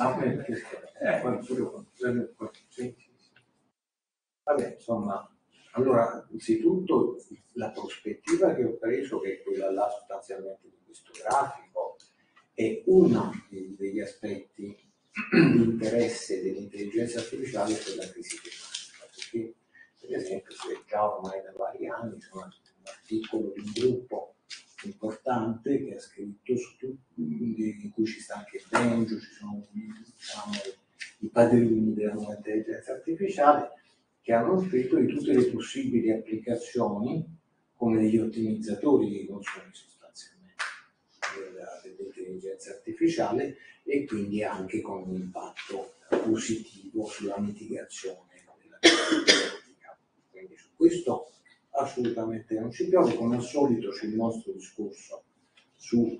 Vabbè, insomma, allora, innanzitutto la prospettiva che ho preso, che è quella là sostanzialmente di questo grafico, è uno degli aspetti di interesse dell'intelligenza artificiale per la crisi climatica, perché per esempio c'è già ormai da vari anni c'è un articolo di un gruppo importante che ha scritto in cui ci sta anche Benjo, ci sono, diciamo, i padrini della nuova intelligenza artificiale, che hanno scritto di tutte le possibili applicazioni come degli ottimizzatori dei consumi sostanzialmente dell'intelligenza artificiale, e quindi anche con un impatto positivo sulla mitigazione della climatica. Quindi su questo assolutamente non ci piove. Come al solito c'è il nostro discorso su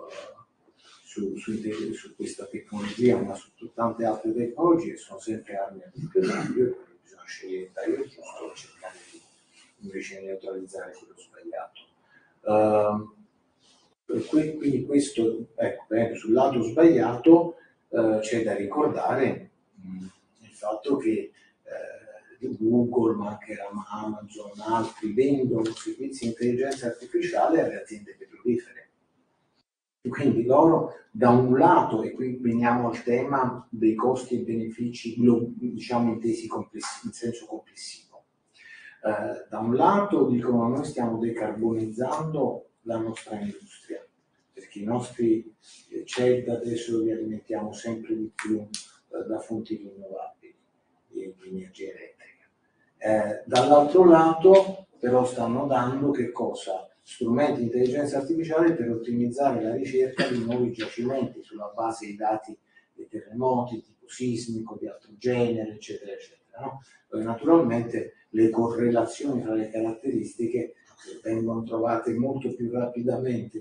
questa tecnologia, ma su tante altre tecnologie, sono sempre armi a doppio taglio, e bisogna scegliere il taglio giusto e cercare di invece neutralizzare quello sbagliato. Quindi questo, ecco, sul lato sbagliato c'è da ricordare il fatto che Google, ma anche Amazon, altri vendono servizi di intelligenza artificiale alle aziende petrolifere. Quindi loro da un lato, e qui veniamo al tema dei costi e benefici, diciamo intesi in senso complessivo, da un lato dicono noi stiamo decarbonizzando la nostra industria, perché i nostri CED adesso li alimentiamo sempre di più da fonti rinnovabili di energia elettrica. Dall'altro lato però stanno dando che cosa? Strumenti di intelligenza artificiale per ottimizzare la ricerca di nuovi giacimenti sulla base dei dati dei terremoti, tipo sismico, di altro genere, eccetera, eccetera. No? Naturalmente le correlazioni tra le caratteristiche vengono trovate molto più rapidamente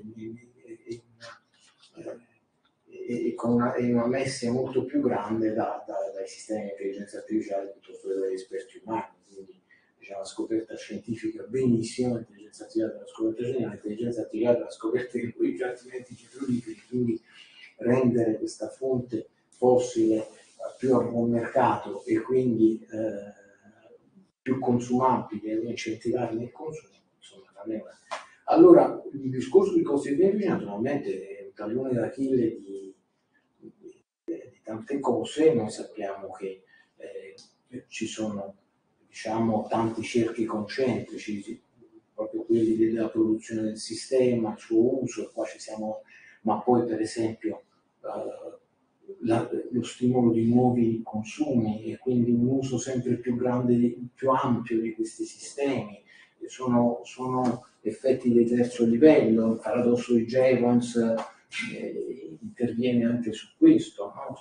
e con una messa molto più grande dai sistemi di intelligenza artificiale piuttosto che dagli esperti umani. Quindi, diciamo, la scoperta scientifica benissimo, l'intelligenza artificiale della scoperta geniale, l'intelligenza artificiale della scoperta di quei giacimenti petroliferi, quindi rendere questa fonte fossile più a buon mercato e quindi più consumabile e incentivarne il consumo, insomma, non è una... Allora, il discorso di costi e benefici naturalmente è un tallone d'Achille di tante cose. Noi sappiamo che ci sono, diciamo, tanti cerchi concentrici, proprio quelli della produzione del sistema, il suo uso, qua ci siamo, ma poi per esempio lo stimolo di nuovi consumi e quindi un uso sempre più grande, più ampio di questi sistemi. Sono effetti di terzo livello, il paradosso di Jevons interviene anche su questo, no?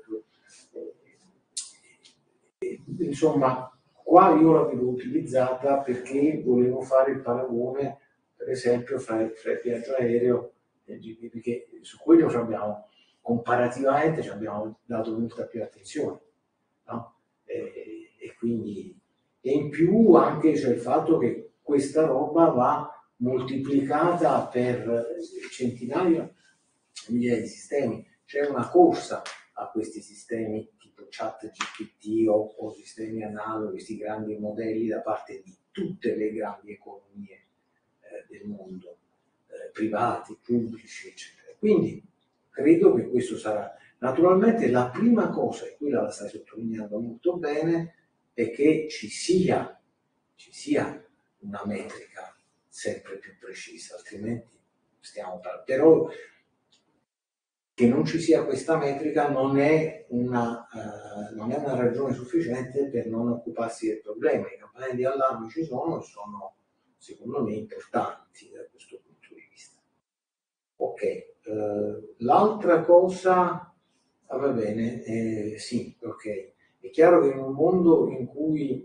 Insomma, qua io l'avevo utilizzata perché volevo fare il paragone, per esempio, fra il viaggio aereo e il GP, perché su quello comparativamente ci abbiamo dato molta più attenzione, no? E quindi, e in più anche c'è il fatto che questa roba va moltiplicata per centinaia di migliaia di sistemi. C'è una corsa a questi sistemi tipo ChatGPT o sistemi analoghi, questi grandi modelli da parte di tutte le grandi economie del mondo, privati, pubblici, eccetera. Quindi credo che questo sarà. Naturalmente la prima cosa, e quella la stai sottolineando molto bene, è che ci sia una metrica sempre più precisa, altrimenti stiamo parlando. Però che non ci sia questa metrica non è una ragione sufficiente per non occuparsi del problema. I campanelli di allarme ci sono e sono, secondo me, importanti da questo punto di vista. Ok, l'altra cosa, va bene, sì, ok. È chiaro che in un mondo in cui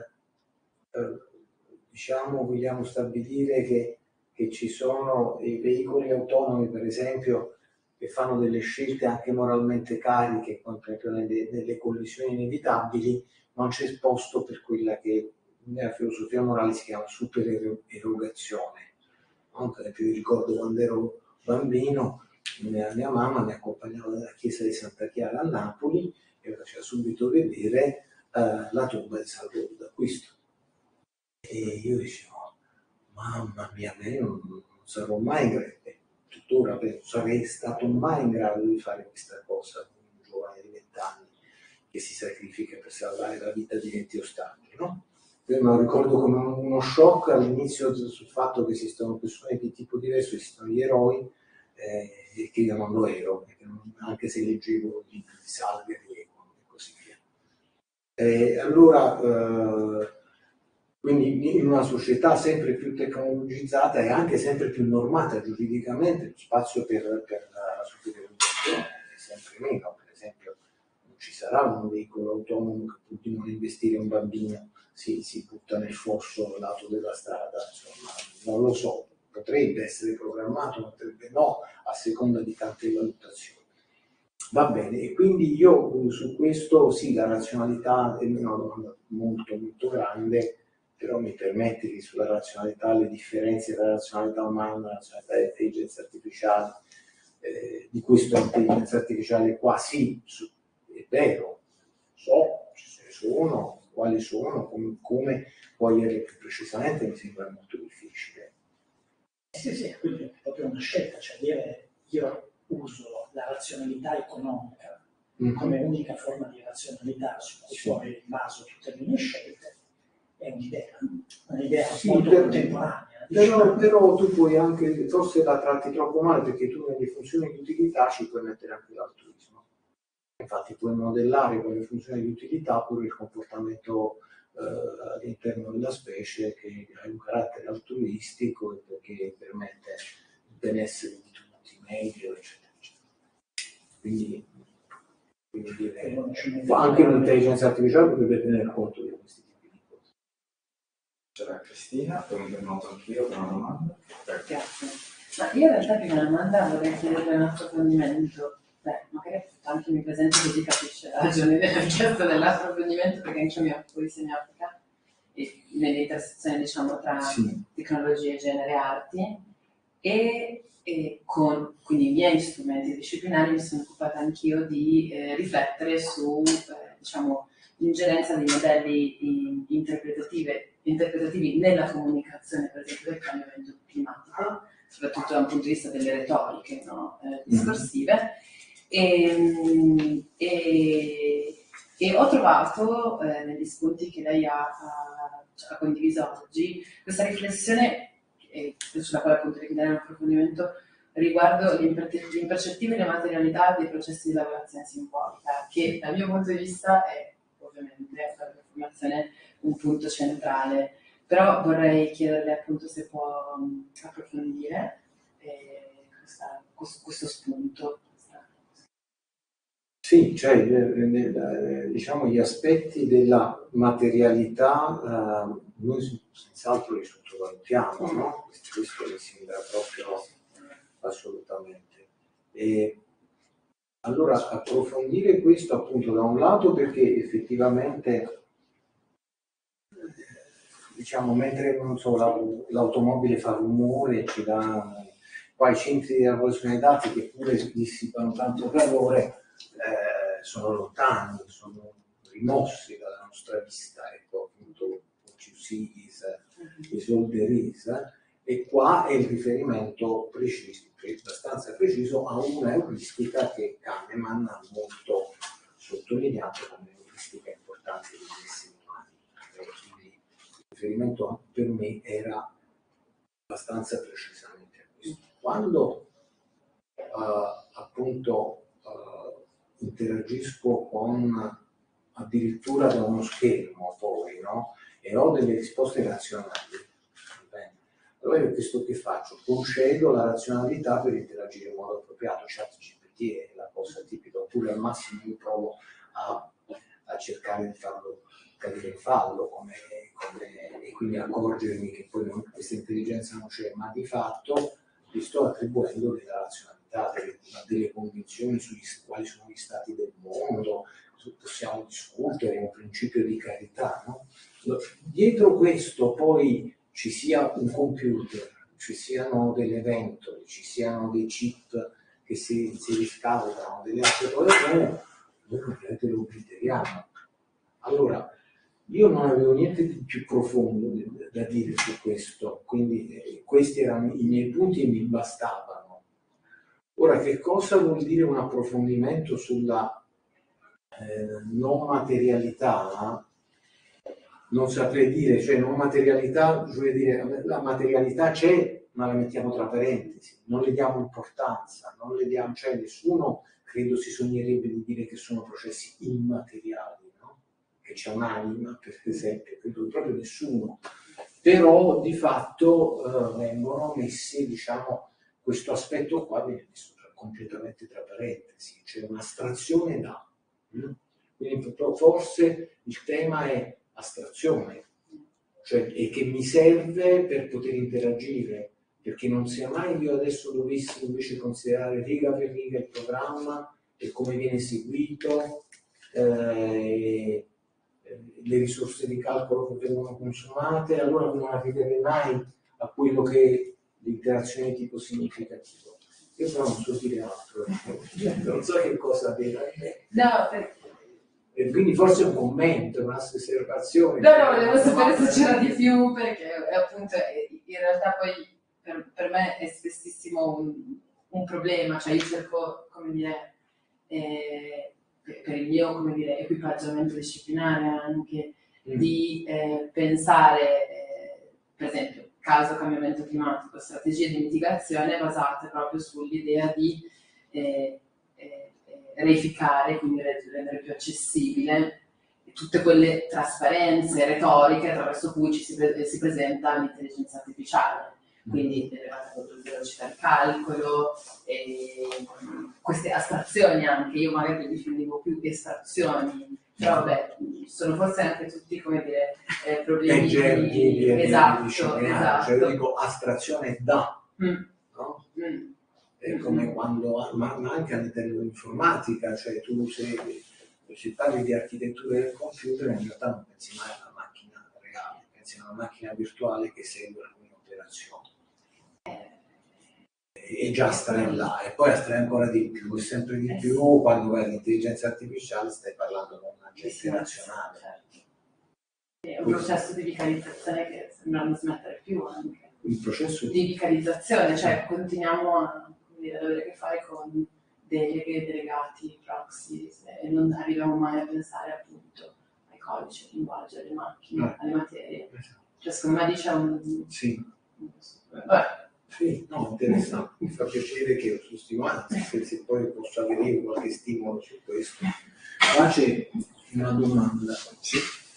diciamo vogliamo stabilire che ci sono i veicoli autonomi, per esempio, che fanno delle scelte anche moralmente cariche, nelle collisioni inevitabili, non c'è posto per quella che nella filosofia morale si chiama supererogazione. Per esempio, io ricordo quando ero bambino, mia mamma mi accompagnava dalla chiesa di Santa Chiara a Napoli e mi faceva subito vedere la tomba di Salvador d'Acquisto. E io dicevo, mamma mia, io non sarò mai in grado, tuttora sarei stato mai in grado di fare questa cosa, un giovane di 20 anni che si sacrifica per salvare la vita di 20 ostaggi, no? Io me lo ricordo come uno shock all'inizio sul fatto che esistono persone di tipo diverso, esistono gli eroi, e che io non lo ero, anche se leggevo libri di Salgari e così via. Allora, quindi in una società sempre più tecnologizzata e anche sempre più normata giuridicamente, lo spazio per la supererogazione è sempre meno. Per esempio, non ci sarà un veicolo autonomo che pur di non investire un bambino si butta nel fosso al lato della strada, insomma, non lo so, potrebbe essere programmato, potrebbe no, a seconda di tante valutazioni. Va bene, e quindi io su questo sì, la razionalità è una domanda molto molto grande, però mi permette che sulla razionalità, le differenze tra la razionalità umana e la razionalità dell'intelligenza artificiale, di questa intelligenza artificiale qua sì, è vero, so, ci sono, quali sono, come poi più precisamente mi sembra molto difficile. Sì, quindi è proprio una scelta, cioè dire io uso la razionalità economica come unica forma di razionalità su cui poi baso tutte le mie scelte, è un'idea Sì, molto contemporanea. Però tu puoi anche, forse la tratti troppo male, perché tu nelle funzioni di utilità ci puoi mettere anche l'altruismo. Infatti puoi modellare con le funzioni di utilità pure il comportamento all'interno della specie che ha un carattere altruistico e perché permette il benessere di tutti, meglio, eccetera, eccetera. Quindi anche un'intelligenza artificiale potrebbe tenere conto di questi tipi di cose. C'era Cristina, poi mi prenoto anch'io per una domanda. Grazie. Ma io in realtà prima domanda vorrei chiedere un approfondimento. Magari anche mi presento così capisce la ragione della richiesta dell'approfondimento, perché anche io mi occupo di semiotica e nell'intersezione diciamo tra tecnologie e genere arti e con quindi i miei strumenti disciplinari mi sono occupata anch'io di riflettere su diciamo l'ingerenza dei modelli interpretativi nella comunicazione, per esempio del cambiamento climatico, soprattutto dal punto di vista delle retoriche discorsive. E ho trovato negli spunti che lei ha condiviso oggi questa riflessione sulla quale appunto richiedere un approfondimento riguardo l'impercettibile materialità dei processi di lavorazione simbolica, che dal mio punto di vista è ovviamente per la formazione un punto centrale, però vorrei chiederle appunto se può approfondire questo spunto. Sì, cioè diciamo gli aspetti della materialità noi senz'altro li sottovalutiamo, no? Questo mi sembra proprio assolutamente. E allora approfondire questo appunto da un lato perché effettivamente diciamo mentre non so, l'automobile fa rumore ci dà qua i centri di elaborazione dei dati che pure dissipano tanto calore sono lontani, sono rimossi dalla nostra vista, ecco appunto is all there is, e qua è il riferimento preciso, abbastanza preciso a una euristica che Kahneman ha molto sottolineato come euristica importante degli esseri umani. Quindi il riferimento per me era abbastanza precisamente a questo. Quando appunto interagisco con addirittura da uno schermo poi, no? E ho delle risposte razionali. Allora io questo che faccio? Concedo la razionalità per interagire in modo appropriato. ChatGPT è la cosa tipica, oppure al massimo io provo a cercare di farlo cadere in fallo e quindi accorgermi che poi questa intelligenza non c'è, ma di fatto gli sto attribuendo della razionalità, delle convinzioni su quali sono gli stati del mondo, possiamo discutere, un principio di carità, no? Dietro questo poi ci sia un computer, ci siano delle ventole, ci siano dei chip che si riscaldano, delle altre cose, noi ovviamente lo obliteriamo. Allora, io non avevo niente di più profondo da dire su questo, quindi questi erano i miei punti e mi bastavano. Ora, che cosa vuol dire un approfondimento sulla non materialità? Non saprei dire, cioè non materialità, vuol dire la materialità c'è, ma la mettiamo tra parentesi, non le diamo importanza, non le diamo, cioè nessuno credo si sognerebbe di dire che sono processi immateriali, no? Che c'è un'anima, per esempio, credo proprio nessuno, però di fatto vengono messi, diciamo, questo aspetto qua viene messo completamente tra parentesi, c'è un'astrazione da. Quindi forse il tema è astrazione, cioè e che mi serve per poter interagire perché non sia mai io adesso dovessi invece considerare riga per riga il programma e come viene eseguito, le risorse di calcolo che vengono consumate, allora non arriverei mai a quello che l'interazione di tipo significativo. Io però non so dire altro, non so che cosa dire. No, E quindi forse un commento, una osservazione. no, volevo sapere se c'era di più, perché appunto in realtà poi per me è spessissimo un problema, cioè io cerco, come dire, per il mio, come dire, equipaggiamento disciplinare anche, di pensare, per esempio, caso cambiamento climatico, strategie di mitigazione basate proprio sull'idea di reificare, quindi rendere più accessibile tutte quelle trasparenze retoriche attraverso cui si presenta l'intelligenza artificiale, quindi elevata velocità di calcolo, queste astrazioni anche, io magari li definivo più estrazioni, però vabbè, sono forse anche tutti, come dire, problemi di esatto. Cioè io dico astrazione da, no? È come quando, ma anche all'interno dell'informatica, cioè tu se parli di architettura del computer in realtà non pensi mai a una macchina reale, pensi a una macchina virtuale che segue alcune operazioni. E già astrai là, e poi astrai ancora di più, e sempre di più quando vai all'intelligenza artificiale stai parlando con un agente razionale. È un processo di vicarizzazione che sembra non smettere più anche. Il processo di vicarizzazione, cioè continuiamo a avere a che fare con deleghe, delegati, proxy, e non arriviamo mai a pensare appunto ai codici, al linguaggio, alle macchine, alle materie. Cioè secondo me dice un... Sì. Vabbè. Sì, no, interessante, mi fa piacere che sono stimolante, se poi posso avere io qualche stimolo su questo. Qua c'è una domanda. Sì.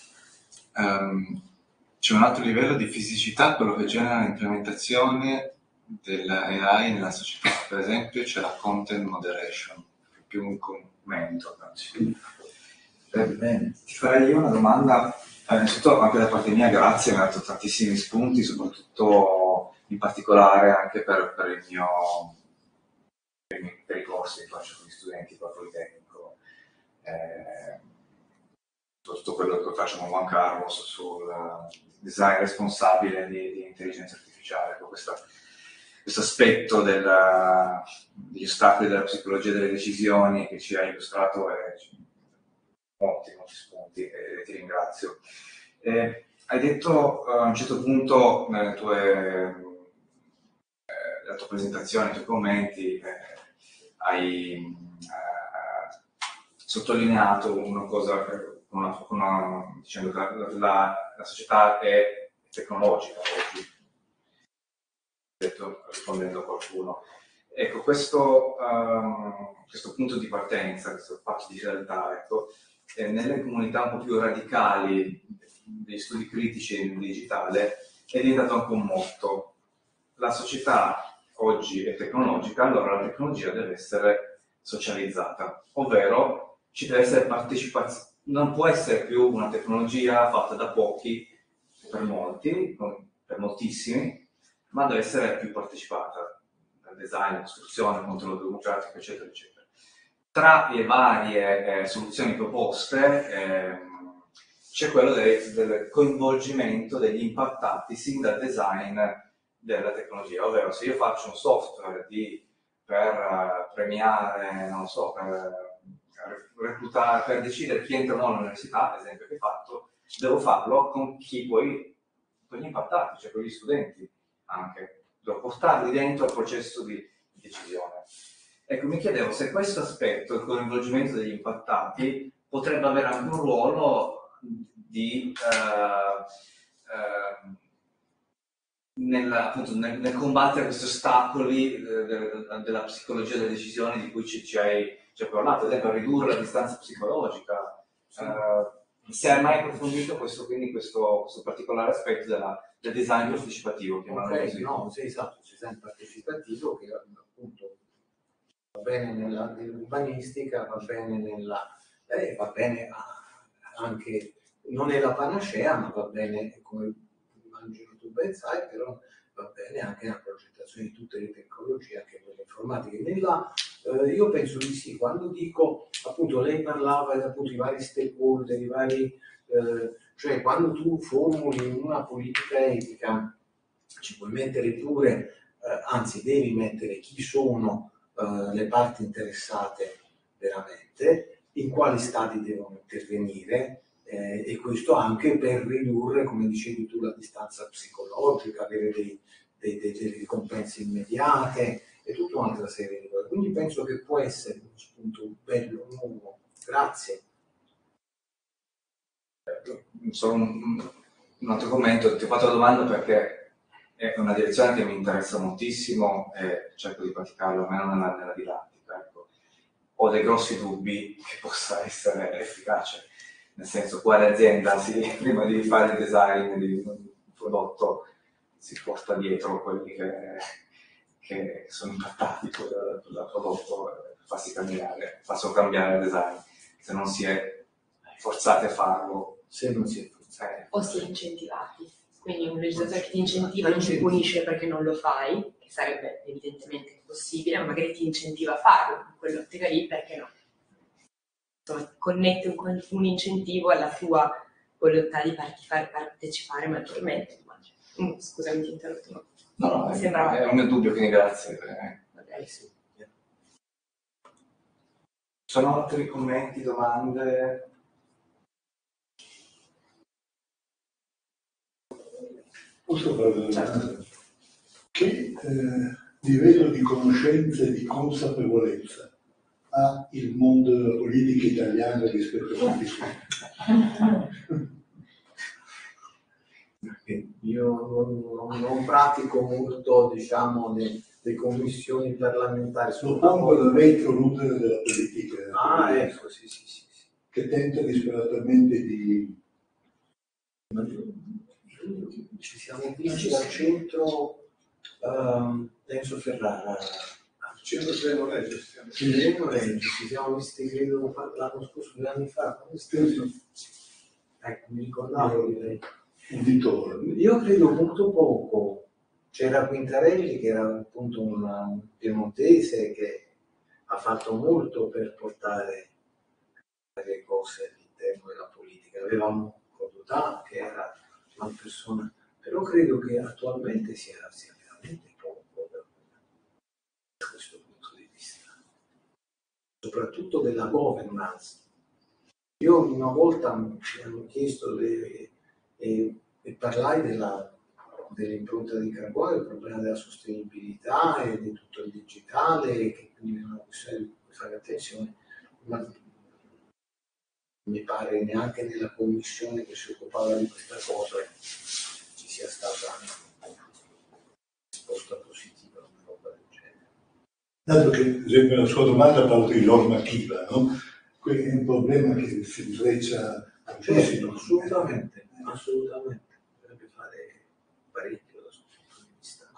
C'è un altro livello di fisicità, quello che genera l'implementazione dell'AI nella società. Per esempio c'è la content moderation, più un commento. Ti farei io una domanda, innanzitutto anche da parte mia grazie, mi ha dato tantissimi spunti, soprattutto in particolare anche per i corsi che faccio con gli studenti al Politecnico, tutto quello che faccio con Juan Carlos sul design responsabile di intelligenza artificiale, con questo aspetto degli ostacoli della psicologia delle decisioni che ci ha illustrato, molti spunti e ti ringrazio. Hai detto a un certo punto nella tua presentazione, nei tuoi commenti, hai sottolineato una cosa, dicendo che la società è tecnologica oggi, rispondendo a qualcuno. Ecco, questo punto di partenza, questo fatto di realtà, ecco, nelle comunità un po' più radicali degli studi critici nel digitale è diventato anche un motto. La società oggi è tecnologica, allora la tecnologia deve essere socializzata, ovvero ci deve essere partecipazione. Non può essere più una tecnologia fatta da pochi, per molti, per moltissimi, ma deve essere più partecipata dal design, costruzione, controllo democratico, eccetera, eccetera. Tra le varie soluzioni proposte c'è quello del coinvolgimento degli impattati sin dal design della tecnologia, ovvero se io faccio un software per premiare, non lo so, per reclutare, per decidere chi entra o no all'università, ad esempio, che hai fatto, devo farlo con chi poi, con gli impattati, cioè con gli studenti anche, devo portarli dentro al processo di decisione. Ecco, mi chiedevo se questo aspetto, il coinvolgimento degli impattati, potrebbe avere anche un ruolo nel combattere questi ostacoli della psicologia delle decisioni di cui ci hai parlato, ad esempio a ridurre la distanza psicologica. Se hai mai approfondito questo particolare aspetto del design partecipativo, chiamiamolo così? No, sì, esatto, il design partecipativo che appunto va bene nell'urbanistica, va bene anche, non è la panacea, ma va bene, come immagino tu ben sai, però va bene, anche nella progettazione di tutte le tecnologie, anche quelle informatiche. Io penso di sì, quando dico, appunto, lei parlava appunto di vari stakeholder, di vari, cioè quando tu formuli una politica etica, ci puoi mettere pure, anzi devi mettere chi sono le parti interessate veramente, in quali stati devono intervenire, e questo anche per ridurre, come dicevi tu, la distanza psicologica, avere delle ricompense immediate e tutta un'altra serie di cose. Quindi penso che può essere uno spunto bello, nuovo. Grazie. Solo un altro commento, ti ho fatto la domanda perché è una direzione che mi interessa moltissimo e cerco di praticarlo almeno nella didattica. Ecco. Ho dei grossi dubbi che possa essere efficace, nel senso quale azienda prima di fare il design di un prodotto si porta dietro quelli che sono impattati dal prodotto, faccio cambiare il design, se non si è forzati a farlo. Se non si è forzati. O si è incentivati. Quindi un legislatore che ti incentiva non ti punisce perché non lo fai, che sarebbe evidentemente possibile, ma magari ti incentiva a farlo, in quell'ottica lì, perché no? Insomma, connette un incentivo alla tua volontà di far partecipare maggiormente. Scusami, ti ho interrotto. No, è un mio dubbio, quindi grazie. Magari sì. Sono altri commenti, domande? Posso fare una domanda? Che livello di conoscenza e di consapevolezza ha il mondo della politica italiana rispetto a questi Io non pratico molto, diciamo, le commissioni parlamentari. Suppongo il vecchio numero della politica. Ecco, sì. Che tenta disperatamente di... Ci siamo visti al centro Enzo Ferrara. Al centro Zeno Reggio. Ci siamo visti, credo, l'anno scorso, 2 anni fa. Ecco, mi ricordavo di lei. Io credo molto poco. C'era Quintarelli, che era appunto un piemontese che ha fatto molto per portare le cose all'interno della politica. Avevamo Rodotà, che era una persona, però credo che attualmente sia veramente poco da questo punto di vista, soprattutto della governance. Io una volta mi hanno chiesto e parlai dell'impronta di carbonio, del problema della sostenibilità e di tutto il digitale, che quindi è una questione di cui fare attenzione, ma mi pare neanche nella commissione che si occupava di questa cosa ci sia stata una risposta positiva a una roba del genere. Dato che, ad esempio, la sua domanda parla di normativa, no? È un problema che si intreccia assolutamente. Dovrebbe fare parecchio da questo punto di vista.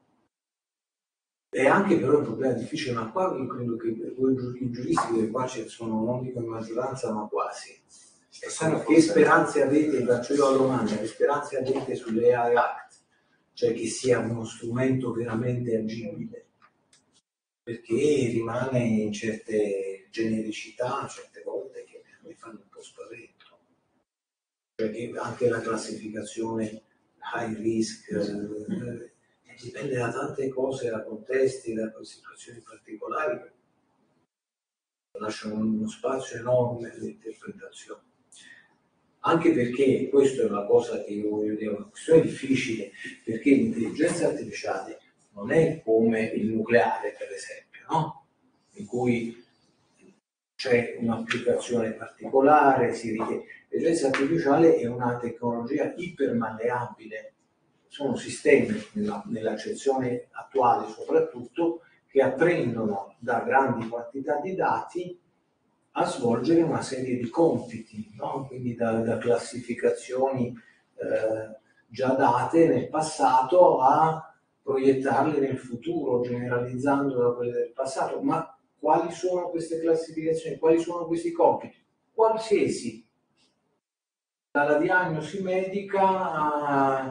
È anche però un problema difficile, ma qua io credo che voi i giuristi che qua ci sono, non dico in maggioranza, ma quasi. Che speranze avete, faccio io la domanda, che speranze avete sulle AI Act? Cioè che sia uno strumento veramente agibile? Perché rimane in certe genericità, certe volte che mi fanno un po' spavento. Cioè che anche la classificazione high risk dipende da tante cose, da contesti, da situazioni particolari, che lasciano uno spazio enorme all'interpretazione. Anche perché, questa è una cosa che io voglio dire, una questione difficile, perché l'intelligenza artificiale non è come il nucleare, per esempio, no? In cui c'è un'applicazione particolare, l'intelligenza artificiale è una tecnologia ipermalleabile. Sono sistemi, nell'accezione attuale soprattutto, che apprendono da grandi quantità di dati a svolgere una serie di compiti, no? Quindi da classificazioni già date nel passato a proiettarle nel futuro, generalizzando da quelle del passato. Ma quali sono queste classificazioni? Quali sono questi compiti? Qualsiasi, dalla diagnosi medica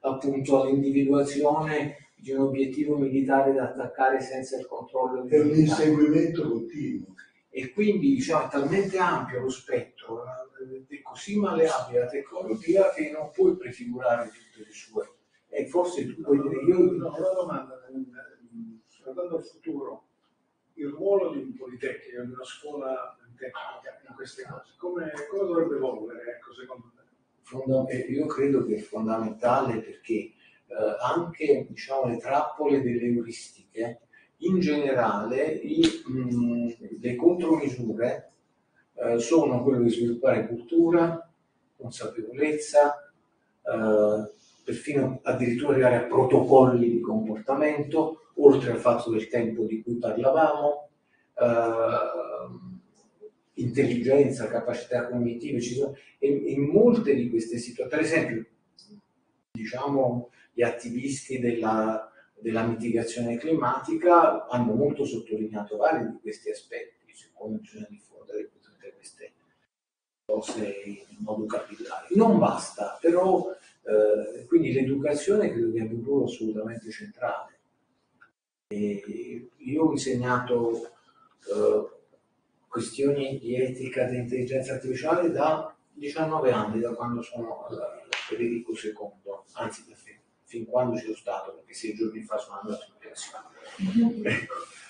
appunto all'individuazione di un obiettivo militare da attaccare senza il controllo È un militare. inseguimento continuo. E quindi diciamo, è talmente ampio lo spettro, è così malleabile la tecnologia che non puoi prefigurare tutte le sue. E forse tu puoi dire, io No, una domanda, guardando al futuro, il ruolo di un politecnico, di una scuola tecnica in queste cose, come dovrebbe evolvere, ecco, secondo te? Io credo che è fondamentale perché anche diciamo, le trappole delle euristiche, in generale le contromisure sono quello di sviluppare cultura, consapevolezza, perfino addirittura arrivare a protocolli di comportamento, oltre al fatto del tempo di cui parlavamo, intelligenza, capacità cognitive, e in molte di queste situazioni, per esempio, diciamo, gli attivisti della mitigazione climatica hanno molto sottolineato vari di questi aspetti, su come bisogna diffondere tutte queste cose in modo capillare. Non basta, però quindi l'educazione credo che abbia un ruolo assolutamente centrale. E io ho insegnato questioni di etica dell'intelligenza artificiale da 19 anni, da quando sono a Federico II, anzi fin quando ci sono stato, perché 6 giorni fa sono andato in pensione.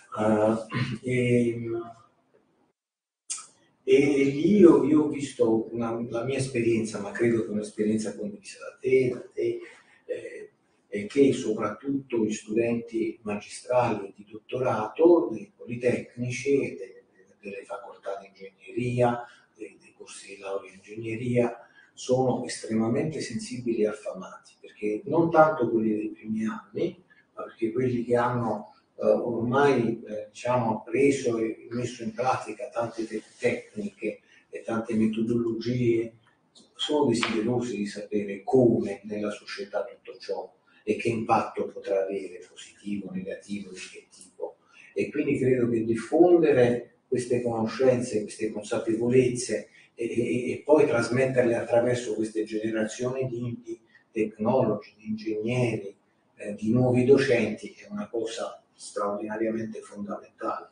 E lì io ho visto la mia esperienza, ma credo che un'esperienza condivisa da te, e che soprattutto gli studenti magistrali di dottorato, dei politecnici e delle facoltà di ingegneria, dei corsi di laurea in ingegneria, sono estremamente sensibili e affamati, perché non tanto quelli dei primi anni, ma perché quelli che hanno ormai diciamo, appreso e messo in pratica tante tecniche e tante metodologie, sono desiderosi di sapere come nella società tutto ciò e che impatto potrà avere, positivo, negativo, di che tipo. E quindi credo che diffondere queste conoscenze, queste consapevolezze e poi trasmetterle attraverso queste generazioni di tecnologi, di ingegneri, di nuovi docenti è una cosa straordinariamente fondamentale.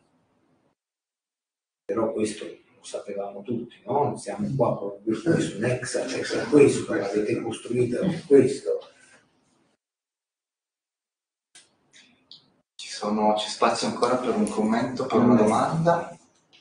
Però questo lo sapevamo tutti, no? Siamo qua proprio su Nexa, c'è per questo, l'avete costruita per questo. C'è spazio ancora per un commento, per una domanda?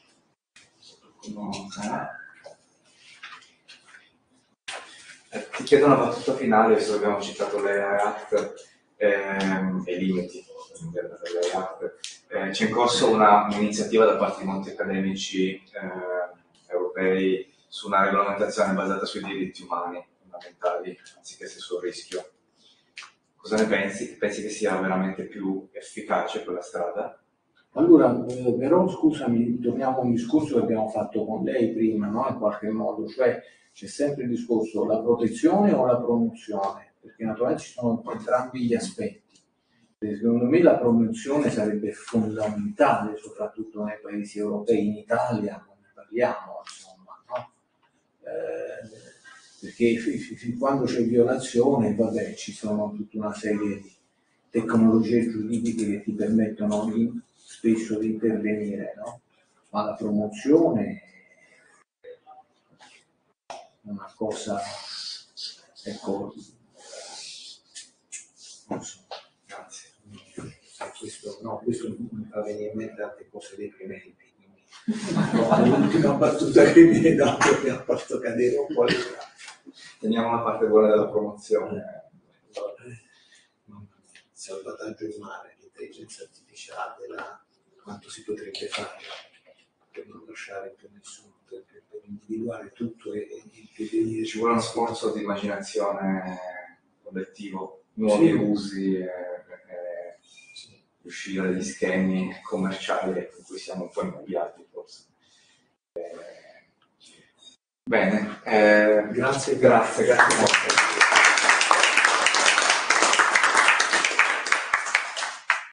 Ti chiedo una battuta finale, visto che abbiamo citato l'AI Act e i limiti dell'AI Act. C'è in corso un'iniziativa da parte di molti accademici europei su una regolamentazione basata sui diritti umani fondamentali, anziché sul rischio. Cosa ne pensi? Pensi che sia veramente più efficace quella strada? Allora, però scusami, torniamo a un discorso che abbiamo fatto con lei prima, no? In qualche modo, cioè c'è sempre il discorso la protezione o la promozione, perché naturalmente ci sono entrambi gli aspetti. Secondo me la promozione sarebbe fondamentale, soprattutto nei paesi europei, in Italia non ne parliamo, insomma, no? Perché quando c'è violazione, vabbè, ci sono tutta una serie di tecnologie giuridiche che ti permettono spesso di intervenire, no? Ma la promozione è una cosa, ecco, non so. Grazie. Questo mi fa venire in mente tante cose deprimenti. L'ultima battuta che mi hai dato mi ha fatto cadere un po' le braccia. Teniamo la parte buona della promozione. Salvataggio in mare, l'intelligenza artificiale, quanto si potrebbe fare per non lasciare per nessuno, per individuare tutto e impedire. Ci vuole uno sforzo di immaginazione collettivo, nuovi usi, uscire dagli schemi commerciali in cui siamo un po' immobbilati forse. Bene, grazie. Grazie.